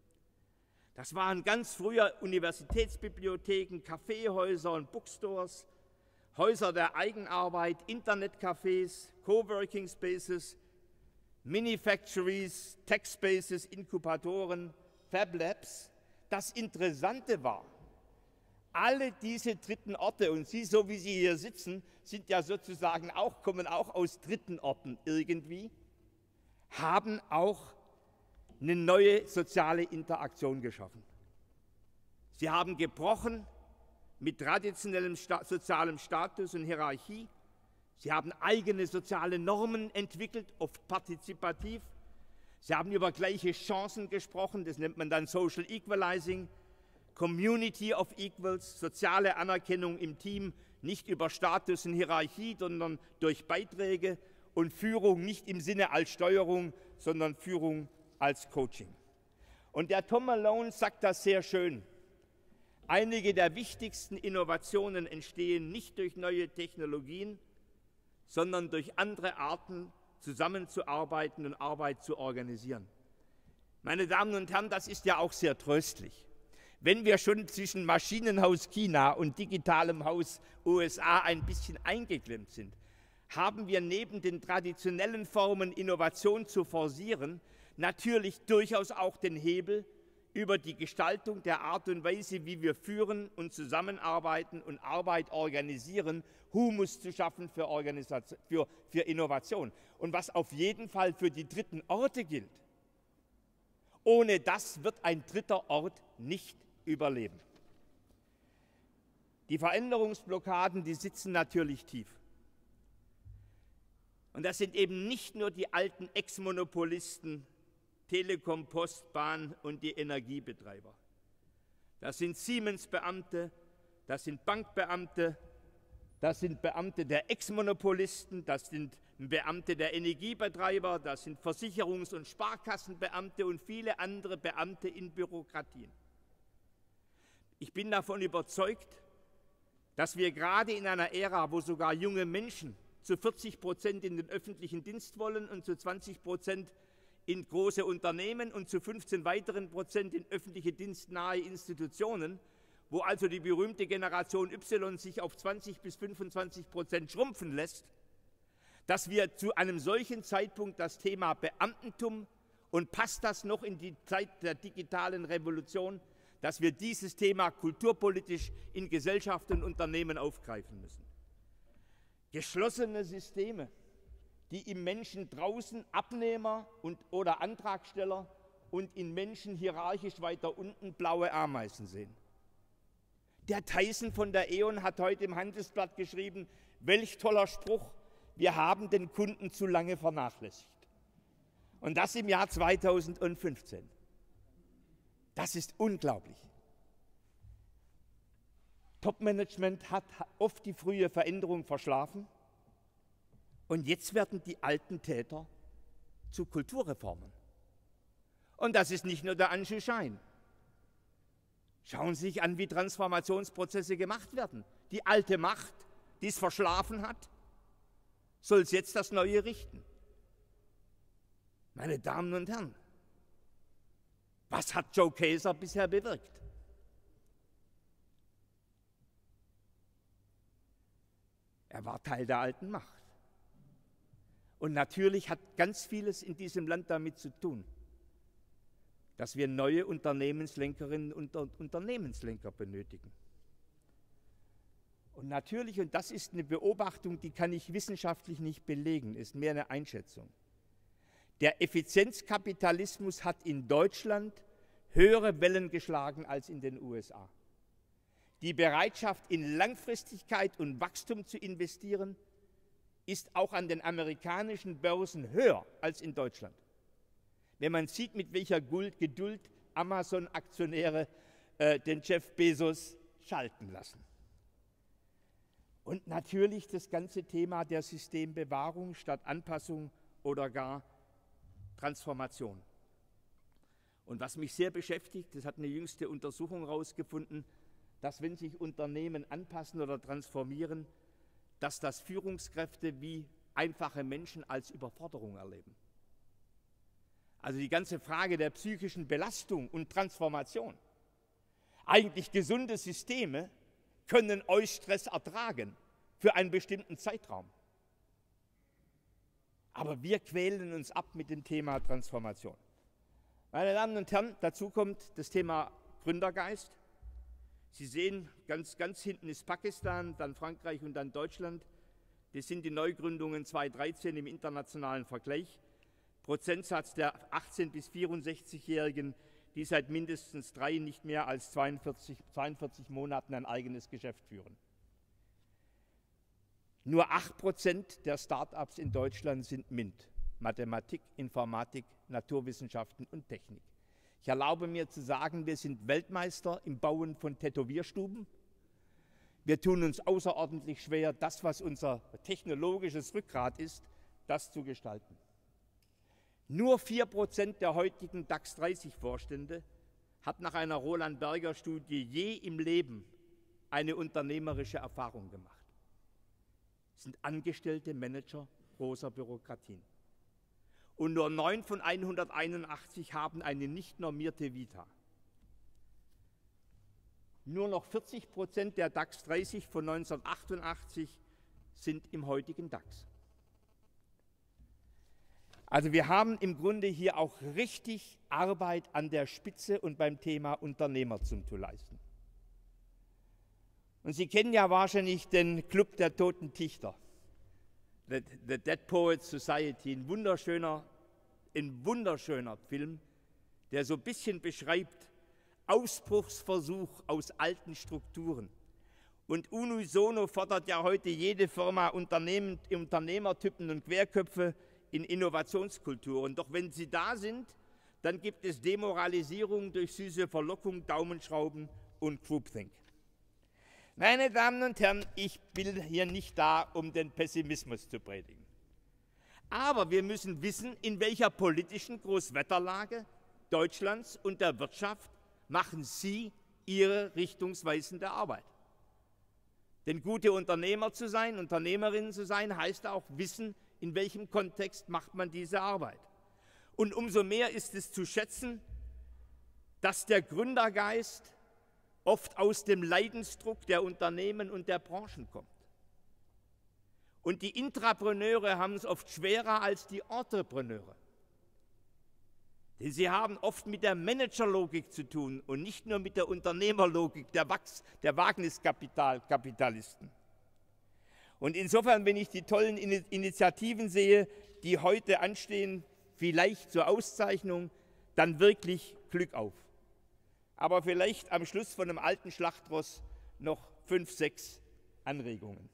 Das waren ganz früher Universitätsbibliotheken, Kaffeehäuser und Bookstores, Häuser der Eigenarbeit, Internetcafés, Coworking Spaces, Mini-Factories, Tech-Spaces, Inkubatoren, Fab Labs. Das Interessante war, alle diese 3. Orte, und Sie, so wie Sie hier sitzen, sind ja sozusagen kommen auch aus 3. Orten irgendwie, haben auch eine neue soziale Interaktion geschaffen. Sie haben gebrochen mit traditionellem sozialem Status und Hierarchie. Sie haben eigene soziale Normen entwickelt, oft partizipativ. Sie haben über gleiche Chancen gesprochen, das nennt man dann Social Equalizing, Community of Equals, soziale Anerkennung im Team, nicht über Status und Hierarchie, sondern durch Beiträge und Führung nicht im Sinne als Steuerung, sondern Führung als Coaching. Und der Tom Malone sagt das sehr schön. Einige der wichtigsten Innovationen entstehen nicht durch neue Technologien, sondern durch andere Arten, zusammenzuarbeiten und Arbeit zu organisieren. Meine Damen und Herren, das ist ja auch sehr tröstlich. Wenn wir schon zwischen Maschinenhaus China und digitalem Haus USA ein bisschen eingeklemmt sind, haben wir neben den traditionellen Formen, Innovation zu forcieren, natürlich durchaus auch den Hebel, über die Gestaltung der Art und Weise, wie wir führen und zusammenarbeiten und Arbeit organisieren, Humus zu schaffen für Innovation. Und was auf jeden Fall für die dritten Orte gilt. Ohne das wird ein dritter Ort nicht überleben. Die Veränderungsblockaden, die sitzen natürlich tief. Und das sind eben nicht nur die alten Ex-Monopolisten, Telekom, Post, Bahn und die Energiebetreiber. Das sind Siemens-Beamte, das sind Bankbeamte, das sind Beamte der Ex-Monopolisten, das sind Beamte der Energiebetreiber, das sind Versicherungs- und Sparkassenbeamte und viele andere Beamte in Bürokratien. Ich bin davon überzeugt, dass wir gerade in einer Ära, wo sogar junge Menschen zu 40% in den öffentlichen Dienst wollen und zu 20% in große Unternehmen und zu 15 weiteren Prozent in öffentliche dienstnahe Institutionen, wo also die berühmte Generation Y sich auf 20 bis 25% schrumpfen lässt, dass wir zu einem solchen Zeitpunkt das Thema Beamtentum und passt das noch in die Zeit der digitalen Revolution, dass wir dieses Thema kulturpolitisch in Gesellschaft und Unternehmen aufgreifen müssen. Geschlossene Systeme, die im Menschen draußen Abnehmer oder Antragsteller und in Menschen hierarchisch weiter unten blaue Ameisen sehen. Der Tyson von der E.ON hat heute im Handelsblatt geschrieben, welch toller Spruch, wir haben den Kunden zu lange vernachlässigt. Und das im Jahr 2015. Das ist unglaublich. Top-Management hat oft die frühe Veränderung verschlafen. Und jetzt werden die alten Täter zu Kulturreformen. Und das ist nicht nur der Anschein. Schauen Sie sich an, wie Transformationsprozesse gemacht werden. Die alte Macht, die es verschlafen hat, soll es jetzt das Neue richten. Meine Damen und Herren, was hat Joe Kaeser bisher bewirkt? Er war Teil der alten Macht. Und natürlich hat ganz vieles in diesem Land damit zu tun, dass wir neue Unternehmenslenkerinnen und Unternehmenslenker benötigen. Und natürlich, und das ist eine Beobachtung, die kann ich wissenschaftlich nicht belegen, ist mehr eine Einschätzung. Der Effizienzkapitalismus hat in Deutschland höhere Wellen geschlagen als in den USA. Die Bereitschaft, in Langfristigkeit und Wachstum zu investieren, ist auch an den amerikanischen Börsen höher als in Deutschland. Wenn man sieht, mit welcher Geduld Amazon-Aktionäre den Jeff Bezos schalten lassen. Und natürlich das ganze Thema der Systembewahrung statt Anpassung oder gar Transformation. Und was mich sehr beschäftigt, das hat eine jüngste Untersuchung herausgefunden, dass wenn sich Unternehmen anpassen oder transformieren, dass das Führungskräfte wie einfache Menschen als Überforderung erleben. Also die ganze Frage der psychischen Belastung und Transformation. Eigentlich gesunde Systeme können Stress ertragen für einen bestimmten Zeitraum. Aber wir quälen uns ab mit dem Thema Transformation. Meine Damen und Herren, dazu kommt das Thema Gründergeist. Sie sehen, ganz hinten ist Pakistan, dann Frankreich und dann Deutschland. Das sind die Neugründungen 2013 im internationalen Vergleich. Prozentsatz der 18- bis 64-Jährigen, die seit mindestens 3, nicht mehr als 42 Monaten ein eigenes Geschäft führen. Nur 8% der Start-ups in Deutschland sind MINT, Mathematik, Informatik, Naturwissenschaften und Technik. Ich erlaube mir zu sagen, wir sind Weltmeister im Bauen von Tätowierstuben. Wir tun uns außerordentlich schwer, das, was unser technologisches Rückgrat ist, das zu gestalten. Nur 4% der heutigen DAX 30-Vorstände hat nach einer Roland-Berger-Studie je im Leben eine unternehmerische Erfahrung gemacht. Es sind angestellte Manager großer Bürokratien. Und nur 9 von 181 haben eine nicht normierte Vita. Nur noch 40% der DAX 30 von 1988 sind im heutigen DAX. Also wir haben im Grunde hier auch richtig Arbeit an der Spitze und beim Thema Unternehmertum zu leisten. Und Sie kennen ja wahrscheinlich den Club der Toten Dichter, The Dead Poets Society, ein wunderschöner Film, der so ein bisschen beschreibt, Ausbruchsversuch aus alten Strukturen. Und unisono fordert ja heute jede Firma Unternehmertypen und Querköpfe in Innovationskulturen. Doch wenn sie da sind, dann gibt es Demoralisierung durch süße Verlockung, Daumenschrauben und Groupthink. Meine Damen und Herren, ich bin hier nicht da, um den Pessimismus zu predigen. Aber wir müssen wissen, in welcher politischen Großwetterlage Deutschlands und der Wirtschaft machen Sie Ihre richtungsweisende Arbeit. Denn gute Unternehmer zu sein, Unternehmerinnen zu sein, heißt auch wissen, in welchem Kontext macht man diese Arbeit. Und umso mehr ist es zu schätzen, dass der Gründergeist oft aus dem Leidensdruck der Unternehmen und der Branchen kommt. Und die Intrapreneure haben es oft schwerer als die Entrepreneure. Denn sie haben oft mit der Managerlogik zu tun und nicht nur mit der Unternehmerlogik der Wagniskapitalisten. Und insofern, wenn ich die tollen Initiativen sehe, die heute anstehen, vielleicht zur Auszeichnung, dann wirklich Glück auf. Aber vielleicht am Schluss von einem alten Schlachtross noch 5, 6 Anregungen.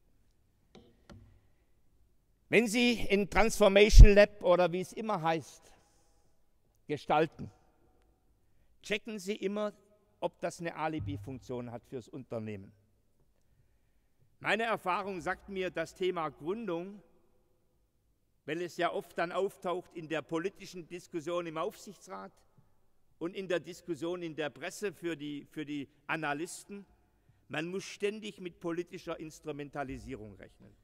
Wenn Sie in Transformation Lab oder wie es immer heißt, gestalten, checken Sie immer, ob das eine Alibi-Funktion hat fürs Unternehmen. Meine Erfahrung sagt mir, das Thema Gründung, weil es ja oft dann auftaucht in der politischen Diskussion im Aufsichtsrat und in der Diskussion in der Presse für die Analysten, man muss ständig mit politischer Instrumentalisierung rechnen.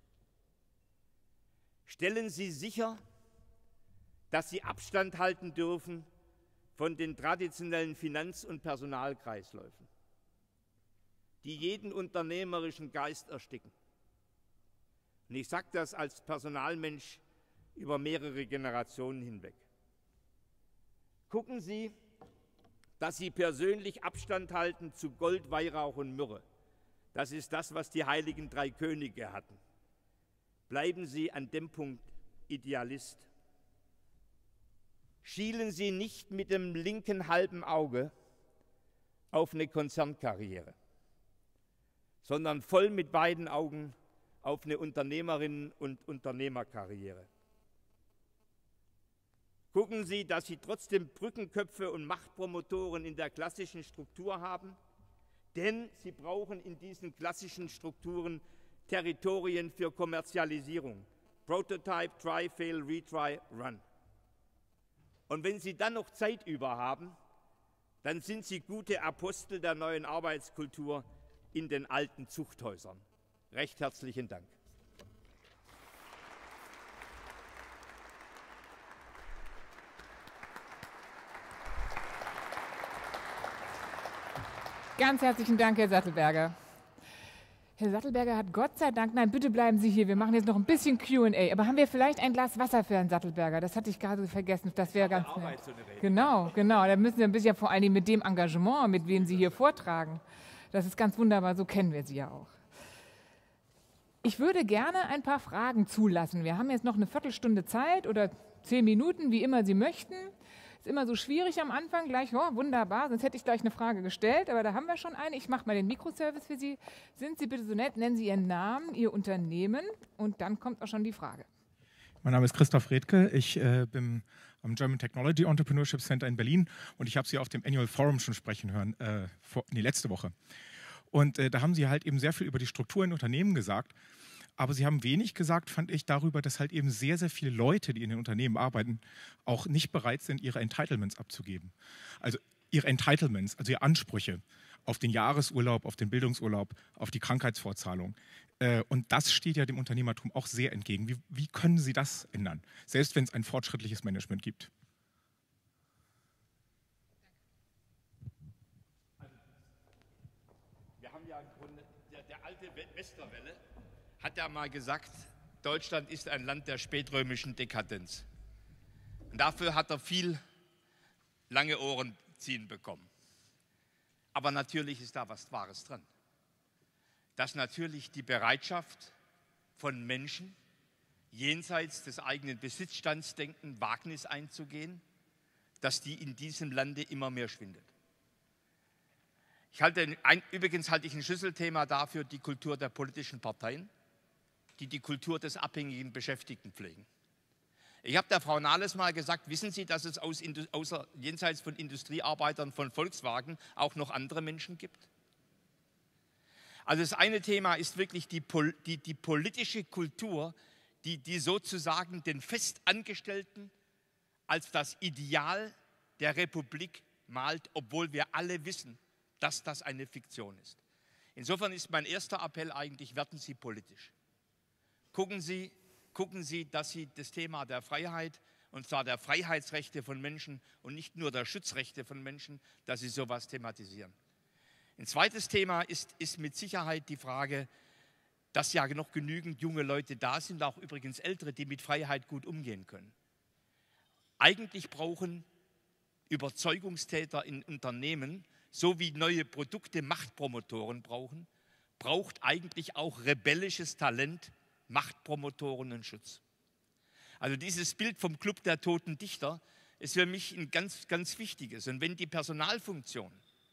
Stellen Sie sicher, dass Sie Abstand halten dürfen von den traditionellen Finanz- und Personalkreisläufen, die jeden unternehmerischen Geist ersticken. Und ich sage das als Personalmensch über mehrere Generationen hinweg. Gucken Sie, dass Sie persönlich Abstand halten zu Gold, Weihrauch und Myrrhe. Das ist das, was die heiligen 3 Könige hatten. Bleiben Sie an dem Punkt Idealist. Schielen Sie nicht mit dem linken halben Auge auf eine Konzernkarriere, sondern voll mit beiden Augen auf eine Unternehmerinnen- und Unternehmerkarriere. Gucken Sie, dass Sie trotzdem Brückenköpfe und Machtpromotoren in der klassischen Struktur haben, denn Sie brauchen in diesen klassischen Strukturen Territorien für Kommerzialisierung. Prototype, Try, Fail, Retry, Run. Und wenn Sie dann noch Zeit über haben, dann sind Sie gute Apostel der neuen Arbeitskultur in den alten Zuchthäusern. Recht herzlichen Dank. Ganz herzlichen Dank, Herr Sattelberger. Herr Sattelberger hat Gott sei Dank, nein, bitte bleiben Sie hier, wir machen jetzt noch ein bisschen Q&A. Aber haben wir vielleicht ein Glas Wasser für Herrn Sattelberger? Das hatte ich gerade vergessen, das wäre ganz nett. Genau, da müssen Sie ein bisschen, vor allem mit dem Engagement, mit dem Sie hier vortragen. Das ist ganz wunderbar, so kennen wir Sie ja auch. Ich würde gerne ein paar Fragen zulassen. Wir haben jetzt noch eine Viertelstunde Zeit oder 10 Minuten, wie immer Sie möchten. Ist immer so schwierig am Anfang, gleich, oh, wunderbar, sonst hätte ich gleich eine Frage gestellt, aber da haben wir schon eine. Ich mache mal den Mikroservice für Sie. Sind Sie bitte so nett, nennen Sie Ihren Namen, Ihr Unternehmen und dann kommt auch schon die Frage. Mein Name ist Christoph Redke, ich bin am German Technology Entrepreneurship Center in Berlin und ich habe Sie auf dem Annual Forum schon sprechen hören, letzte Woche. Und da haben Sie halt eben sehr viel über die Struktur in Unternehmen gesagt, aber Sie haben wenig gesagt, fand ich, darüber, dass halt eben sehr, sehr viele Leute, die in den Unternehmen arbeiten, auch nicht bereit sind, ihre Entitlements abzugeben. Also ihre Entitlements, also ihre Ansprüche auf den Jahresurlaub, auf den Bildungsurlaub, auf die Krankheitsvorzahlung. Und das steht ja dem Unternehmertum auch sehr entgegen. Wie können Sie das ändern, selbst wenn es ein fortschrittliches Management gibt? Wir haben ja im Grunde, der alte Westerwelle hat ja mal gesagt, Deutschland ist ein Land der spätrömischen Dekadenz. Und dafür hat er viel lange Ohren ziehen bekommen. Aber natürlich ist da was Wahres dran. Dass natürlich die Bereitschaft von Menschen, jenseits des eigenen Besitzstands denken, Wagnis einzugehen, dass die in diesem Lande immer mehr schwindet. Übrigens halte ich ein Schlüsselthema dafür die Kultur der politischen Parteien, die Kultur des abhängigen Beschäftigten pflegen. Ich habe der Frau Nahles mal gesagt, wissen Sie, dass es jenseits von Industriearbeitern von Volkswagen auch noch andere Menschen gibt? Also das eine Thema ist wirklich die politische Kultur, die sozusagen den Festangestellten als das Ideal der Republik malt, obwohl wir alle wissen, dass das eine Fiktion ist. Insofern ist mein erster Appell eigentlich, werden Sie politisch. Gucken Sie, dass Sie das Thema der Freiheit, und zwar der Freiheitsrechte von Menschen und nicht nur der Schutzrechte von Menschen, dass Sie sowas thematisieren. Ein zweites Thema ist mit Sicherheit die Frage, dass ja noch genügend junge Leute da sind, auch übrigens Ältere, die mit Freiheit gut umgehen können. Eigentlich brauchen Überzeugungstäter in Unternehmen, so wie neue Produkte Machtpromotoren braucht eigentlich auch rebellisches Talent Machtpromotoren und Schutz. Also dieses Bild vom Club der toten Dichter ist für mich ein ganz, ganz wichtiges. Und wenn die Personalfunktion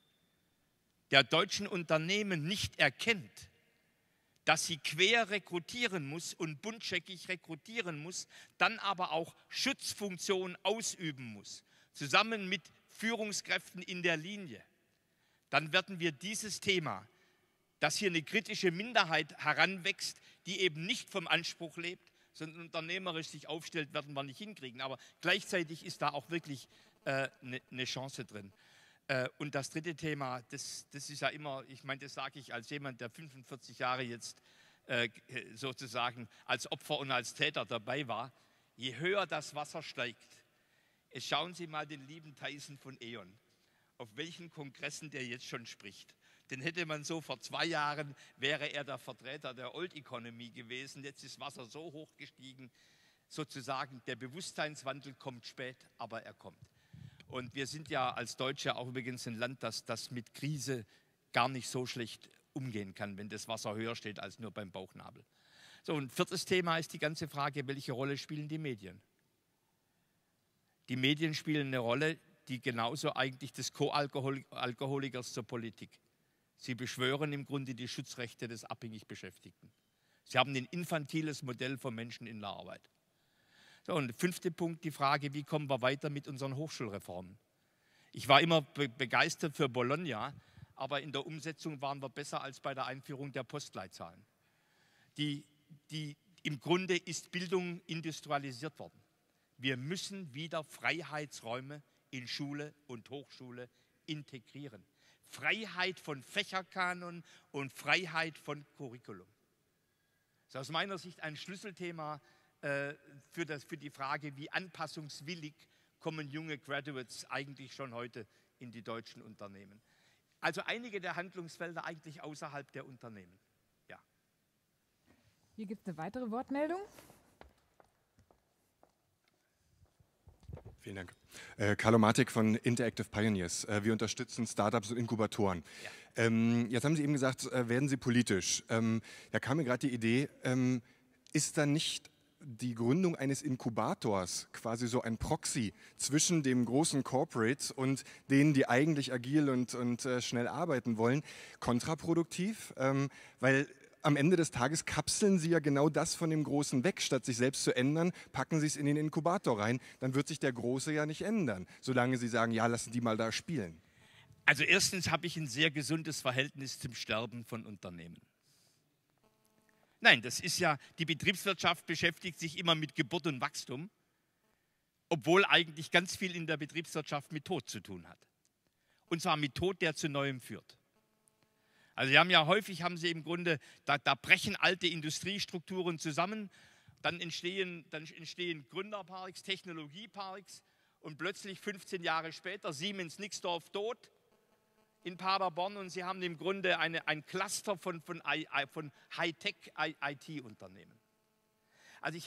der deutschen Unternehmen nicht erkennt, dass sie quer rekrutieren muss und buntscheckig rekrutieren muss, dann aber auch Schutzfunktion ausüben muss, zusammen mit Führungskräften in der Linie, dann werden wir dieses Thema, dass hier eine kritische Minderheit heranwächst, die eben nicht vom Anspruch lebt, sondern unternehmerisch sich aufstellt, werden wir nicht hinkriegen. Aber gleichzeitig ist da auch wirklich eine Chance drin. Und das dritte Thema, das ist ja immer, ich meine, das sage ich als jemand, der 45 Jahre jetzt sozusagen als Opfer und als Täter dabei war, je höher das Wasser steigt, schauen Sie mal den lieben Tyson von E.ON, auf welchen Kongressen der jetzt schon spricht. Den hätte man so vor 2 Jahren, wäre er der Vertreter der Old Economy gewesen. Jetzt ist Wasser so hoch gestiegen, sozusagen der Bewusstseinswandel kommt spät, aber er kommt. Und wir sind ja als Deutsche auch übrigens ein Land, das mit Krise gar nicht so schlecht umgehen kann, wenn das Wasser höher steht als nur beim Bauchnabel. So, und viertes Thema ist die ganze Frage, welche Rolle spielen die Medien? Die Medien spielen eine Rolle, die genauso eigentlich des Co-Alkoholikers zur Politik. Sie beschwören im Grunde die Schutzrechte des abhängig Beschäftigten. Sie haben ein infantiles Modell von Menschen in der Arbeit. So, und der 5. Punkt, die Frage, wie kommen wir weiter mit unseren Hochschulreformen? Ich war immer begeistert für Bologna, aber in der Umsetzung waren wir besser als bei der Einführung der Postleitzahlen. Im Grunde ist Bildung industrialisiert worden. Wir müssen wieder Freiheitsräume in Schule und Hochschule integrieren. Freiheit von Fächerkanon und Freiheit von Curriculum. Das ist aus meiner Sicht ein Schlüsselthema für die Frage, wie anpassungswillig kommen junge Graduates eigentlich schon heute in die deutschen Unternehmen. Also einige der Handlungsfelder eigentlich außerhalb der Unternehmen. Ja. Hier gibt es eine weitere Wortmeldung. Vielen Dank. Carlo Matic von Interactive Pioneers. Wir unterstützen Startups und Inkubatoren. Ja. Jetzt haben Sie eben gesagt, werden Sie politisch. Da kam mir gerade die Idee, ist da nicht die Gründung eines Inkubators quasi so ein Proxy zwischen dem großen Corporate und denen, die eigentlich agil und schnell arbeiten wollen, kontraproduktiv? Weil am Ende des Tages kapseln Sie ja genau das von dem Großen weg. Statt sich selbst zu ändern, packen Sie es in den Inkubator rein. Dann wird sich der Große ja nicht ändern, solange Sie sagen, ja, lassen die mal da spielen. Also erstens habe ich ein sehr gesundes Verhältnis zum Sterben von Unternehmen. Nein, das ist ja, die Betriebswirtschaft beschäftigt sich immer mit Geburt und Wachstum, obwohl eigentlich ganz viel in der Betriebswirtschaft mit Tod zu tun hat. Und zwar mit Tod, der zu Neuem führt. Also häufig haben sie im Grunde, da brechen alte Industriestrukturen zusammen, dann entstehen Gründerparks, Technologieparks und plötzlich 15 Jahre später Siemens Nixdorf tot in Paderborn und sie haben im Grunde ein Cluster von Hightech-IT-Unternehmen. Also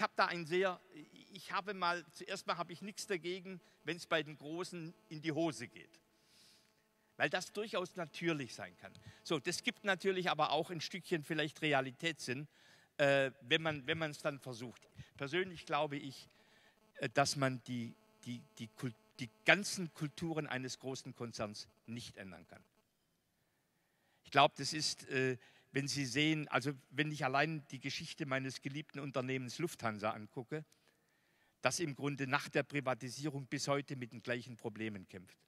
zuerst mal habe ich nichts dagegen, wenn es bei den Großen in die Hose geht. Weil das durchaus natürlich sein kann. So, das gibt natürlich aber auch ein Stückchen vielleicht Realitätssinn, wenn man es dann versucht. Persönlich glaube ich, dass man die ganzen Kulturen eines großen Konzerns nicht ändern kann. Ich glaube, das ist, wenn Sie sehen, also wenn ich allein die Geschichte meines geliebten Unternehmens Lufthansa angucke, das im Grunde nach der Privatisierung bis heute mit den gleichen Problemen kämpft.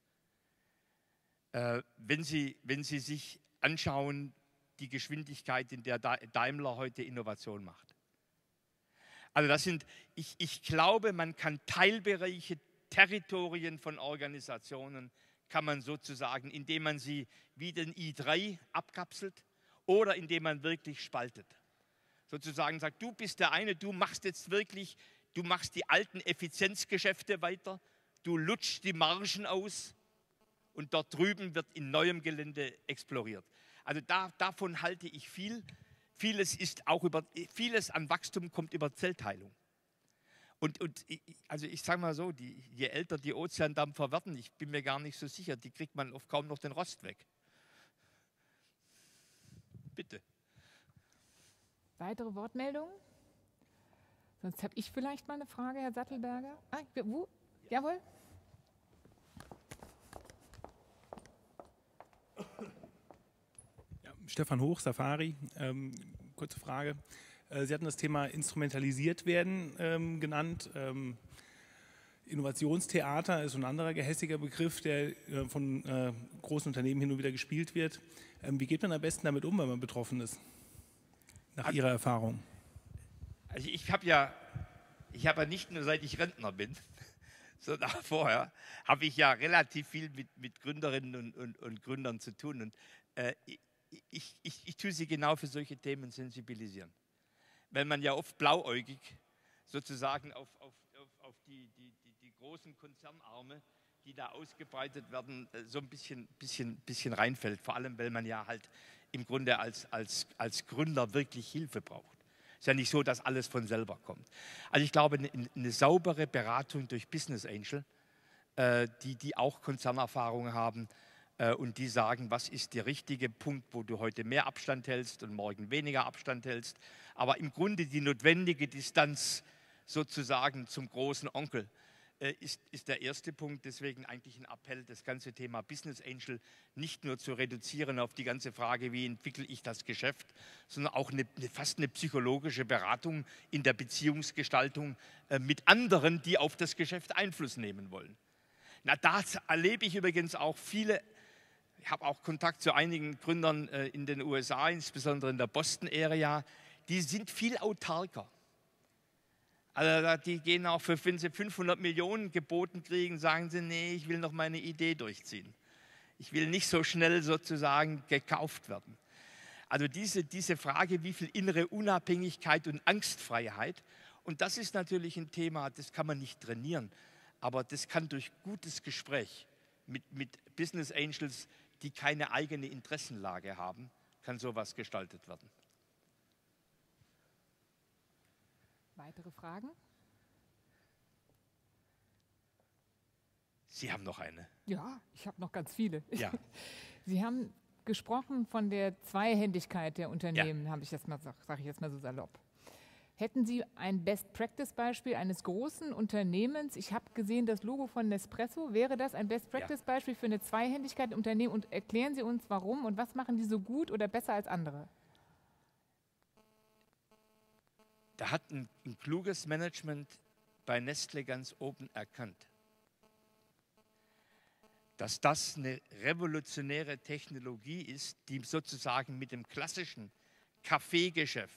Wenn Sie sich anschauen, die Geschwindigkeit, in der Daimler heute Innovation macht. Also ich glaube, man kann Teilbereiche, Territorien von Organisationen, kann man sozusagen, indem man sie wie den i3 abkapselt oder indem man wirklich spaltet. Sozusagen sagt, du bist der eine, du machst die alten Effizienzgeschäfte weiter, du lutschst die Margen aus und dort drüben wird in neuem Gelände exploriert. Also davon halte ich viel. Vieles an Wachstum kommt über Zellteilung. Also ich sage mal so, je älter die Ozeandampfer werden, ich bin mir gar nicht so sicher, die kriegt man oft kaum noch den Rost weg. Bitte. Weitere Wortmeldungen? Sonst habe ich vielleicht mal eine Frage, Herr Sattelberger. Wo? Jawohl. Ja, Stefan Hoch, Safari. Kurze Frage. Sie hatten das Thema instrumentalisiert werden genannt. Innovationstheater ist ein anderer gehässiger Begriff, der von großen Unternehmen hin und wieder gespielt wird. Wie geht man am besten damit um, wenn man betroffen ist? Nach Ihrer Erfahrung. Also ich habe ja nicht nur seit ich Rentner bin, sondern auch vorher habe ich ja relativ viel mit Gründerinnen und Gründern zu tun. Und ich tue sie genau für solche Themen sensibilisieren. Weil man ja oft blauäugig sozusagen auf die großen Konzernarme, die da ausgebreitet werden, so ein bisschen reinfällt. Vor allem, weil man ja halt im Grunde als Gründer wirklich Hilfe braucht. Es ist ja nicht so, dass alles von selber kommt. Also ich glaube, eine saubere Beratung durch Business Angel, die auch Konzernerfahrung haben, und die sagen, was ist der richtige Punkt, wo du heute mehr Abstand hältst und morgen weniger Abstand hältst. Aber im Grunde die notwendige Distanz sozusagen zum großen Onkel ist der erste Punkt. Deswegen eigentlich ein Appell, das ganze Thema Business Angel nicht nur zu reduzieren auf die ganze Frage, wie entwickle ich das Geschäft, sondern auch fast eine psychologische Beratung in der Beziehungsgestaltung mit anderen, die auf das Geschäft Einfluss nehmen wollen. Na, das erlebe ich übrigens auch viele. Ich habe auch Kontakt zu einigen Gründern in den USA, insbesondere in der Boston-Area. Die sind viel autarker. Also die gehen auch wenn sie 500 Millionen geboten kriegen, sagen sie, nee, ich will noch meine Idee durchziehen. Ich will nicht so schnell sozusagen gekauft werden. Also diese Frage, wie viel innere Unabhängigkeit und Angstfreiheit, und das ist natürlich ein Thema, das kann man nicht trainieren, aber das kann durch gutes Gespräch mit Business Angels, die keine eigene Interessenlage haben, kann sowas gestaltet werden. Weitere Fragen? Sie haben noch eine. Ja, ich habe noch ganz viele. Ja. Sie haben gesprochen von der Zweihändigkeit der Unternehmen, Ja. sage ich jetzt mal so salopp. Hätten Sie ein Best-Practice-Beispiel eines großen Unternehmens? Ich habe gesehen, das Logo von Nespresso. Wäre das ein Best-Practice-Beispiel für eine Zweihändigkeit im Unternehmen? Und erklären Sie uns, warum und was machen die so gut oder besser als andere? Da hat ein kluges Management bei Nestlé ganz oben erkannt, dass das eine revolutionäre Technologie ist, die sozusagen mit dem klassischen Kaffeegeschäft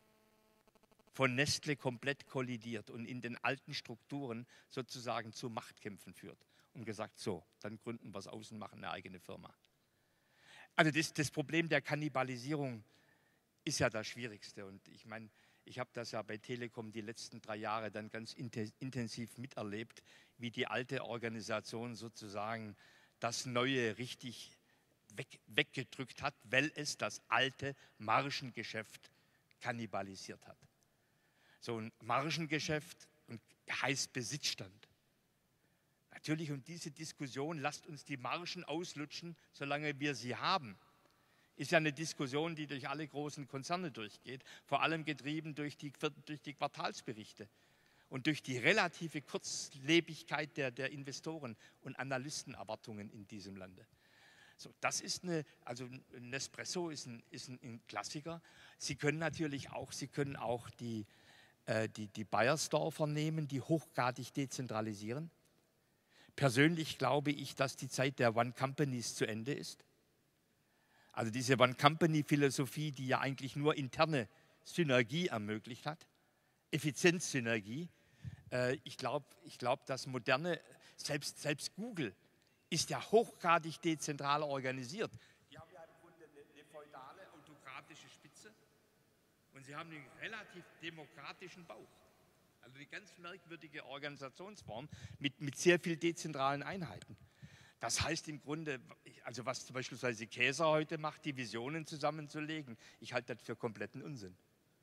von Nestlé komplett kollidiert und in den alten Strukturen sozusagen zu Machtkämpfen führt. Und gesagt, so, dann gründen wir es aus und machen eine eigene Firma. Also das Problem der Kannibalisierung ist ja das Schwierigste. Und ich meine, ich habe das ja bei Telekom die letzten 3 Jahre dann ganz intensiv miterlebt, wie die alte Organisation sozusagen das Neue richtig weggedrückt hat, weil es das alte Margengeschäft kannibalisiert hat. So ein Margengeschäft heißt Besitzstand. Natürlich, und diese Diskussion, lasst uns die Margen auslutschen, solange wir sie haben, ist ja eine Diskussion, die durch alle großen Konzerne durchgeht, vor allem getrieben durch die Quartalsberichte und durch die relative Kurzlebigkeit der Investoren und Analystenerwartungen in diesem Lande. So, das ist also Nespresso ist ein Klassiker. Sie können natürlich auch, die Bayersdorfer nehmen, die hochgradig dezentralisieren. Persönlich glaube ich, dass die Zeit der One Companies zu Ende ist. Also diese One-Company-Philosophie, die ja eigentlich nur interne Synergie ermöglicht hat, Effizienzsynergie. Ich glaube, das moderne, selbst Google ist ja hochgradig dezentral organisiert. Die haben ja im Grunde eine feudale, autokratische Spitze und sie haben einen relativ demokratischen Bauch. Also eine ganz merkwürdige Organisationsform mit sehr viel dezentralen Einheiten. Das heißt im Grunde, also was zum Beispiel Käser heute macht, Divisionen zusammenzulegen, ich halte das für kompletten Unsinn.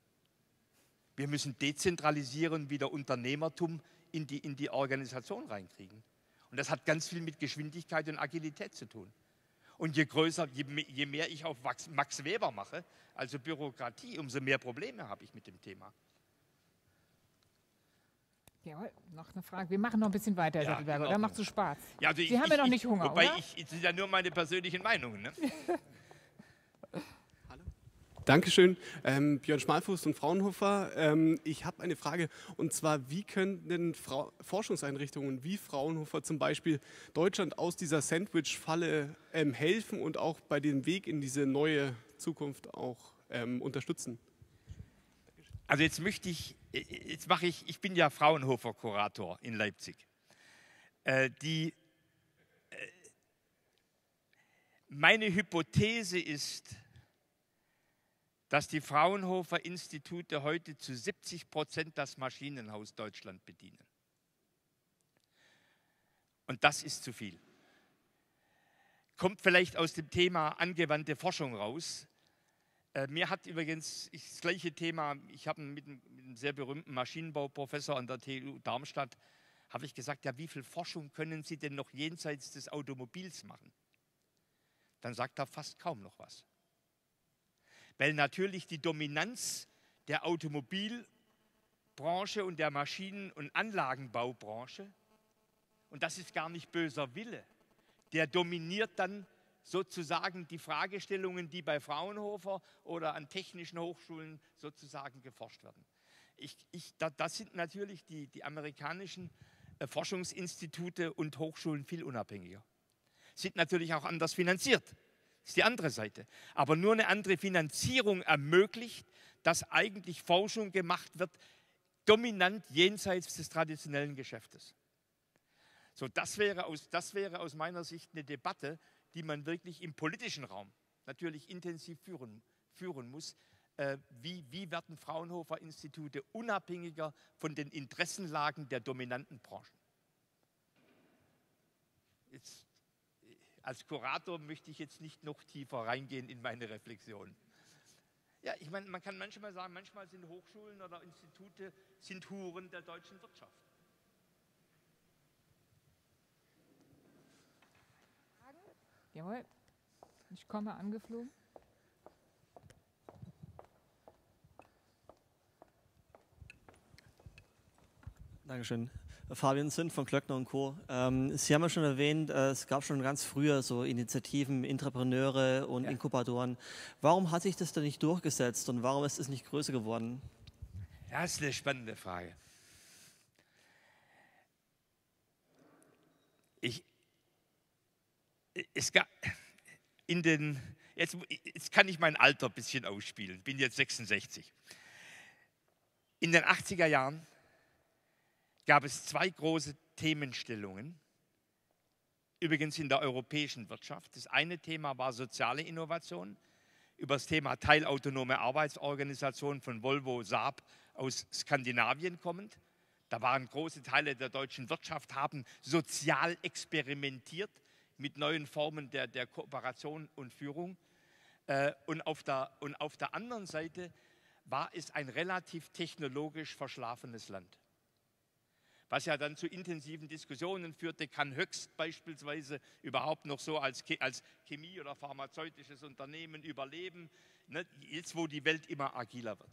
Wir müssen dezentralisieren, wieder Unternehmertum in die Organisation reinkriegen. Und das hat ganz viel mit Geschwindigkeit und Agilität zu tun. Und je mehr ich auf Max Weber mache, also Bürokratie, umso mehr Probleme habe ich mit dem Thema. Ja, noch eine Frage. Wir machen noch ein bisschen weiter, Herr Sattelberger, oder macht es so Spaß? Ja, also Sie haben ja noch nicht Hunger, wobei oder? Das sind ja nur meine persönlichen Meinungen. Ne? Hallo. Dankeschön, Björn Schmalfuß und Fraunhofer. Ich habe eine Frage, und zwar, wie könnten Forschungseinrichtungen wie Fraunhofer zum Beispiel Deutschland aus dieser Sandwich-Falle helfen und auch bei dem Weg in diese neue Zukunft auch unterstützen? Also ich bin ja Fraunhofer-Kurator in Leipzig. Meine Hypothese ist, dass die Fraunhofer-Institute heute zu 70% das Maschinenhaus Deutschland bedienen. Und das ist zu viel. Kommt vielleicht aus dem Thema angewandte Forschung raus. Mir hat übrigens das gleiche Thema, ich habe mit einem sehr berühmten Maschinenbauprofessor an der TU Darmstadt, habe ich gesagt, ja, wie viel Forschung können Sie denn noch jenseits des Automobils machen? Dann sagt er fast kaum noch was. Weil natürlich die Dominanz der Automobilbranche und der Maschinen- und Anlagenbaubranche, und das ist gar nicht böser Wille, der dominiert dann sozusagen die Fragestellungen, die bei Fraunhofer oder an technischen Hochschulen sozusagen geforscht werden. Das sind natürlich die amerikanischen Forschungsinstitute und Hochschulen viel unabhängiger. Sind natürlich auch anders finanziert. Das ist die andere Seite. Aber nur eine andere Finanzierung ermöglicht, dass eigentlich Forschung gemacht wird, dominant jenseits des traditionellen Geschäftes. So, das wäre aus meiner Sicht eine Debatte, die man wirklich im politischen Raum natürlich intensiv führen muss. Wie werden Fraunhofer-Institute unabhängiger von den Interessenlagen der dominanten Branchen? Als Kurator möchte ich jetzt nicht noch tiefer reingehen in meine Reflexion. Ja, ich meine, man kann manchmal sagen, manchmal sind Hochschulen oder Institute sind Huren der deutschen Wirtschaft. Jawohl, ich komme angeflogen. Dankeschön. Fabian Zünd von Klöckner & Co. Sie haben ja schon erwähnt, es gab schon ganz früher so Initiativen, Intrapreneure und Inkubatoren. Warum hat sich das denn nicht durchgesetzt und warum ist es nicht größer geworden? Ja, das ist eine spannende Frage. Jetzt kann ich mein Alter ein bisschen ausspielen, bin jetzt 66. In den 80er Jahren gab es 2 große Themenstellungen, übrigens in der europäischen Wirtschaft. Das eine Thema war soziale Innovation, über das Thema teilautonome Arbeitsorganisation von Volvo, Saab aus Skandinavien kommend. Da waren große Teile der deutschen Wirtschaft, haben sozial experimentiert mit neuen Formen der Kooperation und Führung. Und auf der anderen Seite war es ein relativ technologisch verschlafenes Land. Was ja dann zu intensiven Diskussionen führte, kann Höchst beispielsweise überhaupt noch so als Chemie- oder pharmazeutisches Unternehmen überleben, ne, jetzt wo die Welt immer agiler wird.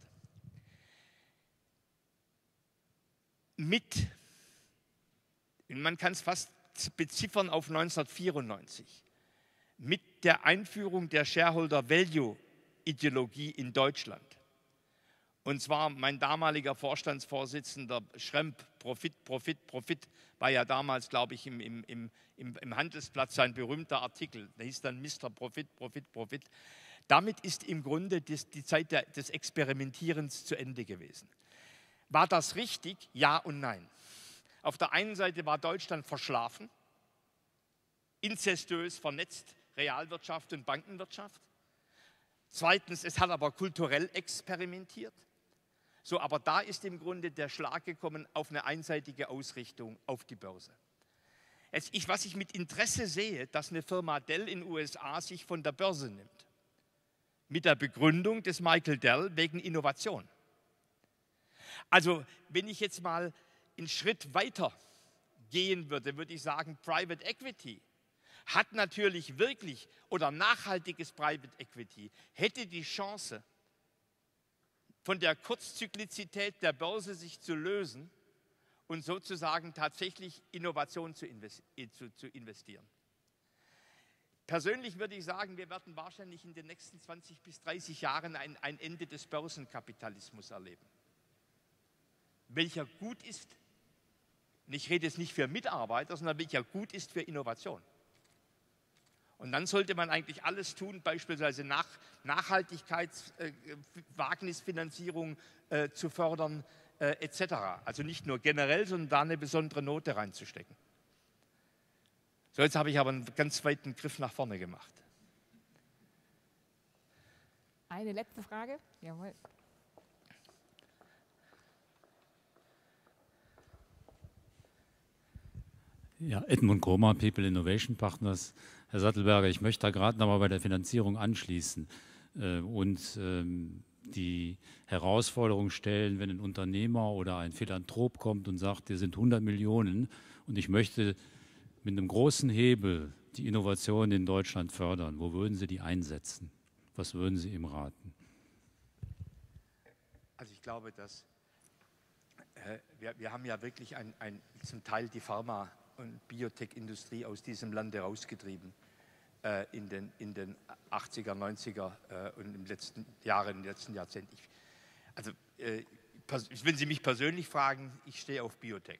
Man kann es fast beziffern auf 1994, mit der Einführung der Shareholder-Value-Ideologie in Deutschland. Und zwar mein damaliger Vorstandsvorsitzender Schremp, Profit, Profit, Profit, war ja damals, glaube ich, im Handelsblatt sein berühmter Artikel. Der hieß dann Mr. Profit, Profit, Profit. Damit ist im Grunde die Zeit des Experimentierens zu Ende gewesen. War das richtig? Ja und nein. Auf der einen Seite war Deutschland verschlafen, inzestuös vernetzt, Realwirtschaft und Bankenwirtschaft. Zweitens, es hat aber kulturell experimentiert. So, aber da ist im Grunde der Schlag gekommen auf eine einseitige Ausrichtung auf die Börse. Was ich mit Interesse sehe, dass eine Firma Dell in den USA sich von der Börse nimmt. Mit der Begründung des Michael Dell wegen Innovation. Also, wenn ich jetzt mal einen Schritt weiter gehen würde, würde ich sagen, Private Equity hat natürlich wirklich, oder nachhaltiges Private Equity, hätte die Chance, von der Kurzzyklizität der Börse sich zu lösen und sozusagen tatsächlich Innovation zu investieren. Persönlich würde ich sagen, wir werden wahrscheinlich in den nächsten 20 bis 30 Jahren ein Ende des Börsenkapitalismus erleben. Welcher gut ist, und ich rede jetzt nicht für Mitarbeiter, sondern welcher gut ist für Innovation. Und dann sollte man eigentlich alles tun, beispielsweise Nachhaltigkeitswagnisfinanzierung zu fördern, etc. Also nicht nur generell, sondern da eine besondere Note reinzustecken. So, jetzt habe ich aber einen ganz weiten Griff nach vorne gemacht. Eine letzte Frage. Jawohl. Ja, Edmund Kromer, People Innovation Partners. Herr Sattelberger, ich möchte da gerade noch mal bei der Finanzierung anschließen und die Herausforderung stellen, wenn ein Unternehmer oder ein Philanthrop kommt und sagt, hier sind 100 Millionen und ich möchte mit einem großen Hebel die Innovation in Deutschland fördern. Wo würden Sie die einsetzen? Was würden Sie ihm raten? Also ich glaube, dass wir haben ja wirklich zum Teil die Pharma- und Biotech-Industrie aus diesem Lande rausgetrieben in den 80er, 90er und im letzten Jahrzehnt. Wenn Sie mich persönlich fragen, ich stehe auf Biotech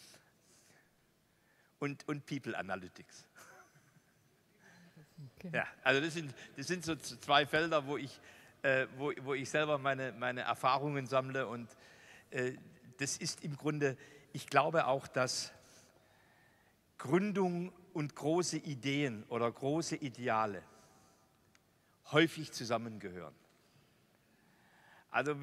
und People Analytics. Okay. Ja, also das sind so 2 Felder, wo ich selber meine Erfahrungen sammle und das ist im Grunde, ich glaube auch, dass Gründung und große Ideen oder große Ideale häufig zusammengehören. Also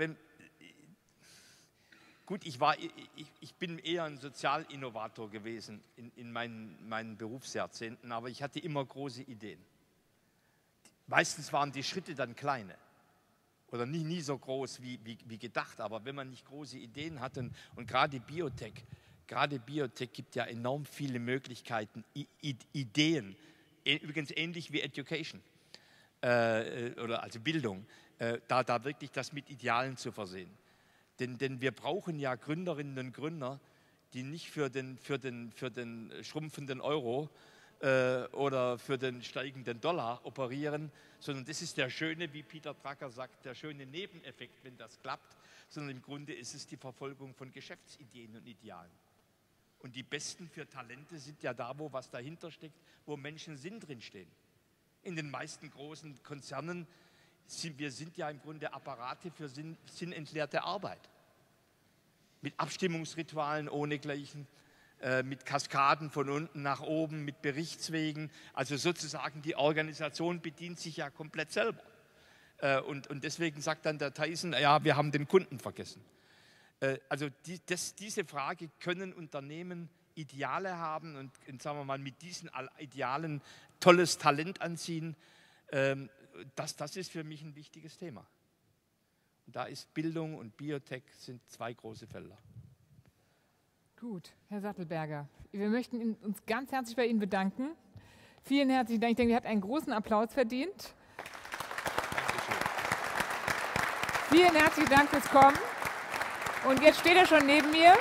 ich bin eher ein Sozialinnovator gewesen in meinen Berufsjahrzehnten, aber ich hatte immer große Ideen. Meistens waren die Schritte dann kleine oder nie so groß wie gedacht, aber wenn man nicht große Ideen hatte und gerade Biotech gibt ja enorm viele Möglichkeiten, Ideen, übrigens ähnlich wie Education, also Bildung, da wirklich das mit Idealen zu versehen. Denn wir brauchen ja Gründerinnen und Gründer, die nicht für den schrumpfenden Euro oder für den steigenden Dollar operieren, sondern das ist der schöne, wie Peter Drucker sagt, der schöne Nebeneffekt, wenn das klappt, sondern im Grunde ist es die Verfolgung von Geschäftsideen und Idealen. Und die besten für Talente sind ja da, wo was dahinter steckt, wo Menschen Sinn drinstehen. In den meisten großen Konzernen sind wir ja im Grunde Apparate für sinnentleerte Arbeit. Mit Abstimmungsritualen ohnegleichen, mit Kaskaden von unten nach oben, mit Berichtswegen. Also sozusagen die Organisation bedient sich ja komplett selber. Und deswegen sagt dann der Tyson, ja, wir haben den Kunden vergessen. Also diese Frage, können Unternehmen Ideale haben und sagen wir mal mit diesen Idealen tolles Talent anziehen, das ist für mich ein wichtiges Thema. Und da ist Bildung und Biotech sind zwei große Felder. Gut, Herr Sattelberger, wir möchten uns ganz herzlich bei Ihnen bedanken. Vielen herzlichen Dank. Ich denke, er hat einen großen Applaus verdient. Dankeschön. Vielen herzlichen Dank fürs Kommen. Und jetzt steht er schon neben mir.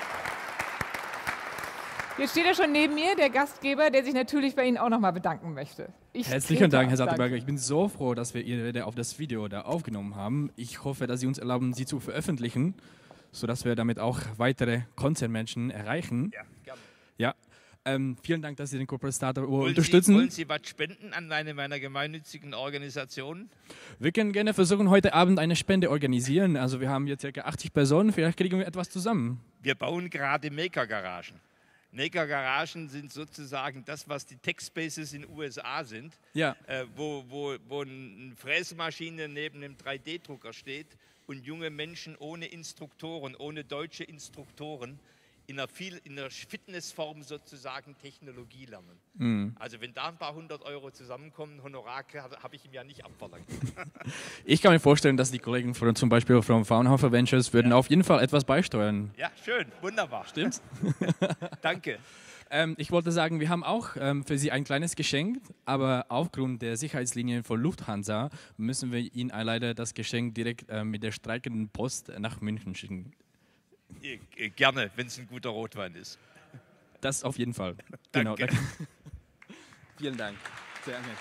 Jetzt steht er schon neben mir, der Gastgeber, der sich natürlich bei Ihnen auch nochmal bedanken möchte. Herzlichen Dank, Herr Sattelberger. Ich bin so froh, dass wir Ihre auf das Video da aufgenommen haben. Ich hoffe, dass Sie uns erlauben, sie zu veröffentlichen, sodass wir damit auch weitere Konzernmenschen erreichen. Ja, gerne. Ja. Vielen Dank, dass Sie den Corporate Startup unterstützen. Wollen Sie was spenden an eine meiner gemeinnützigen Organisationen? Wir können gerne versuchen, heute Abend eine Spende organisieren. Also wir haben jetzt ca. 80 Personen, vielleicht kriegen wir etwas zusammen. Wir bauen gerade Maker-Garagen. Maker-Garagen sind sozusagen das, was die Tech-Spaces in den USA sind, ja. Wo eine Fräsmaschine neben einem 3D-Drucker steht und junge Menschen ohne Instruktoren, ohne deutsche Instruktoren, in einer Fitnessform sozusagen Technologie lernen. Mhm. Also wenn da ein paar 100 € zusammenkommen, Honorar habe ich ihm ja nicht abverlangt. Ich kann mir vorstellen, dass die Kollegen von zum Beispiel von Fraunhofer Ventures würden auf jeden Fall etwas beisteuern. Ja, schön, wunderbar. Stimmt's? Danke. Ich wollte sagen, wir haben auch für Sie ein kleines Geschenk, aber aufgrund der Sicherheitslinien von Lufthansa müssen wir Ihnen leider das Geschenk direkt mit der streikenden Post nach München schicken. Gerne, wenn es ein guter Rotwein ist. Das auf jeden Fall. Danke. Genau. Vielen Dank. Sehr gerne.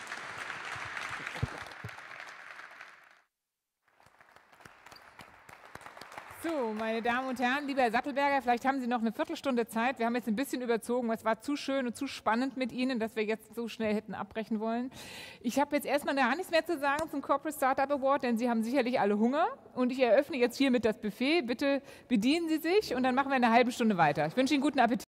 So, meine Damen und Herren, lieber Herr Sattelberger, vielleicht haben Sie noch eine Viertelstunde Zeit. Wir haben jetzt ein bisschen überzogen. Es war zu schön und zu spannend mit Ihnen, dass wir jetzt so schnell hätten abbrechen wollen. Ich habe jetzt erstmal gar nichts mehr zu sagen zum Corporate Startup Award, denn Sie haben sicherlich alle Hunger. Und ich eröffne jetzt hiermit das Buffet. Bitte bedienen Sie sich und dann machen wir eine halbe Stunde weiter. Ich wünsche Ihnen guten Appetit.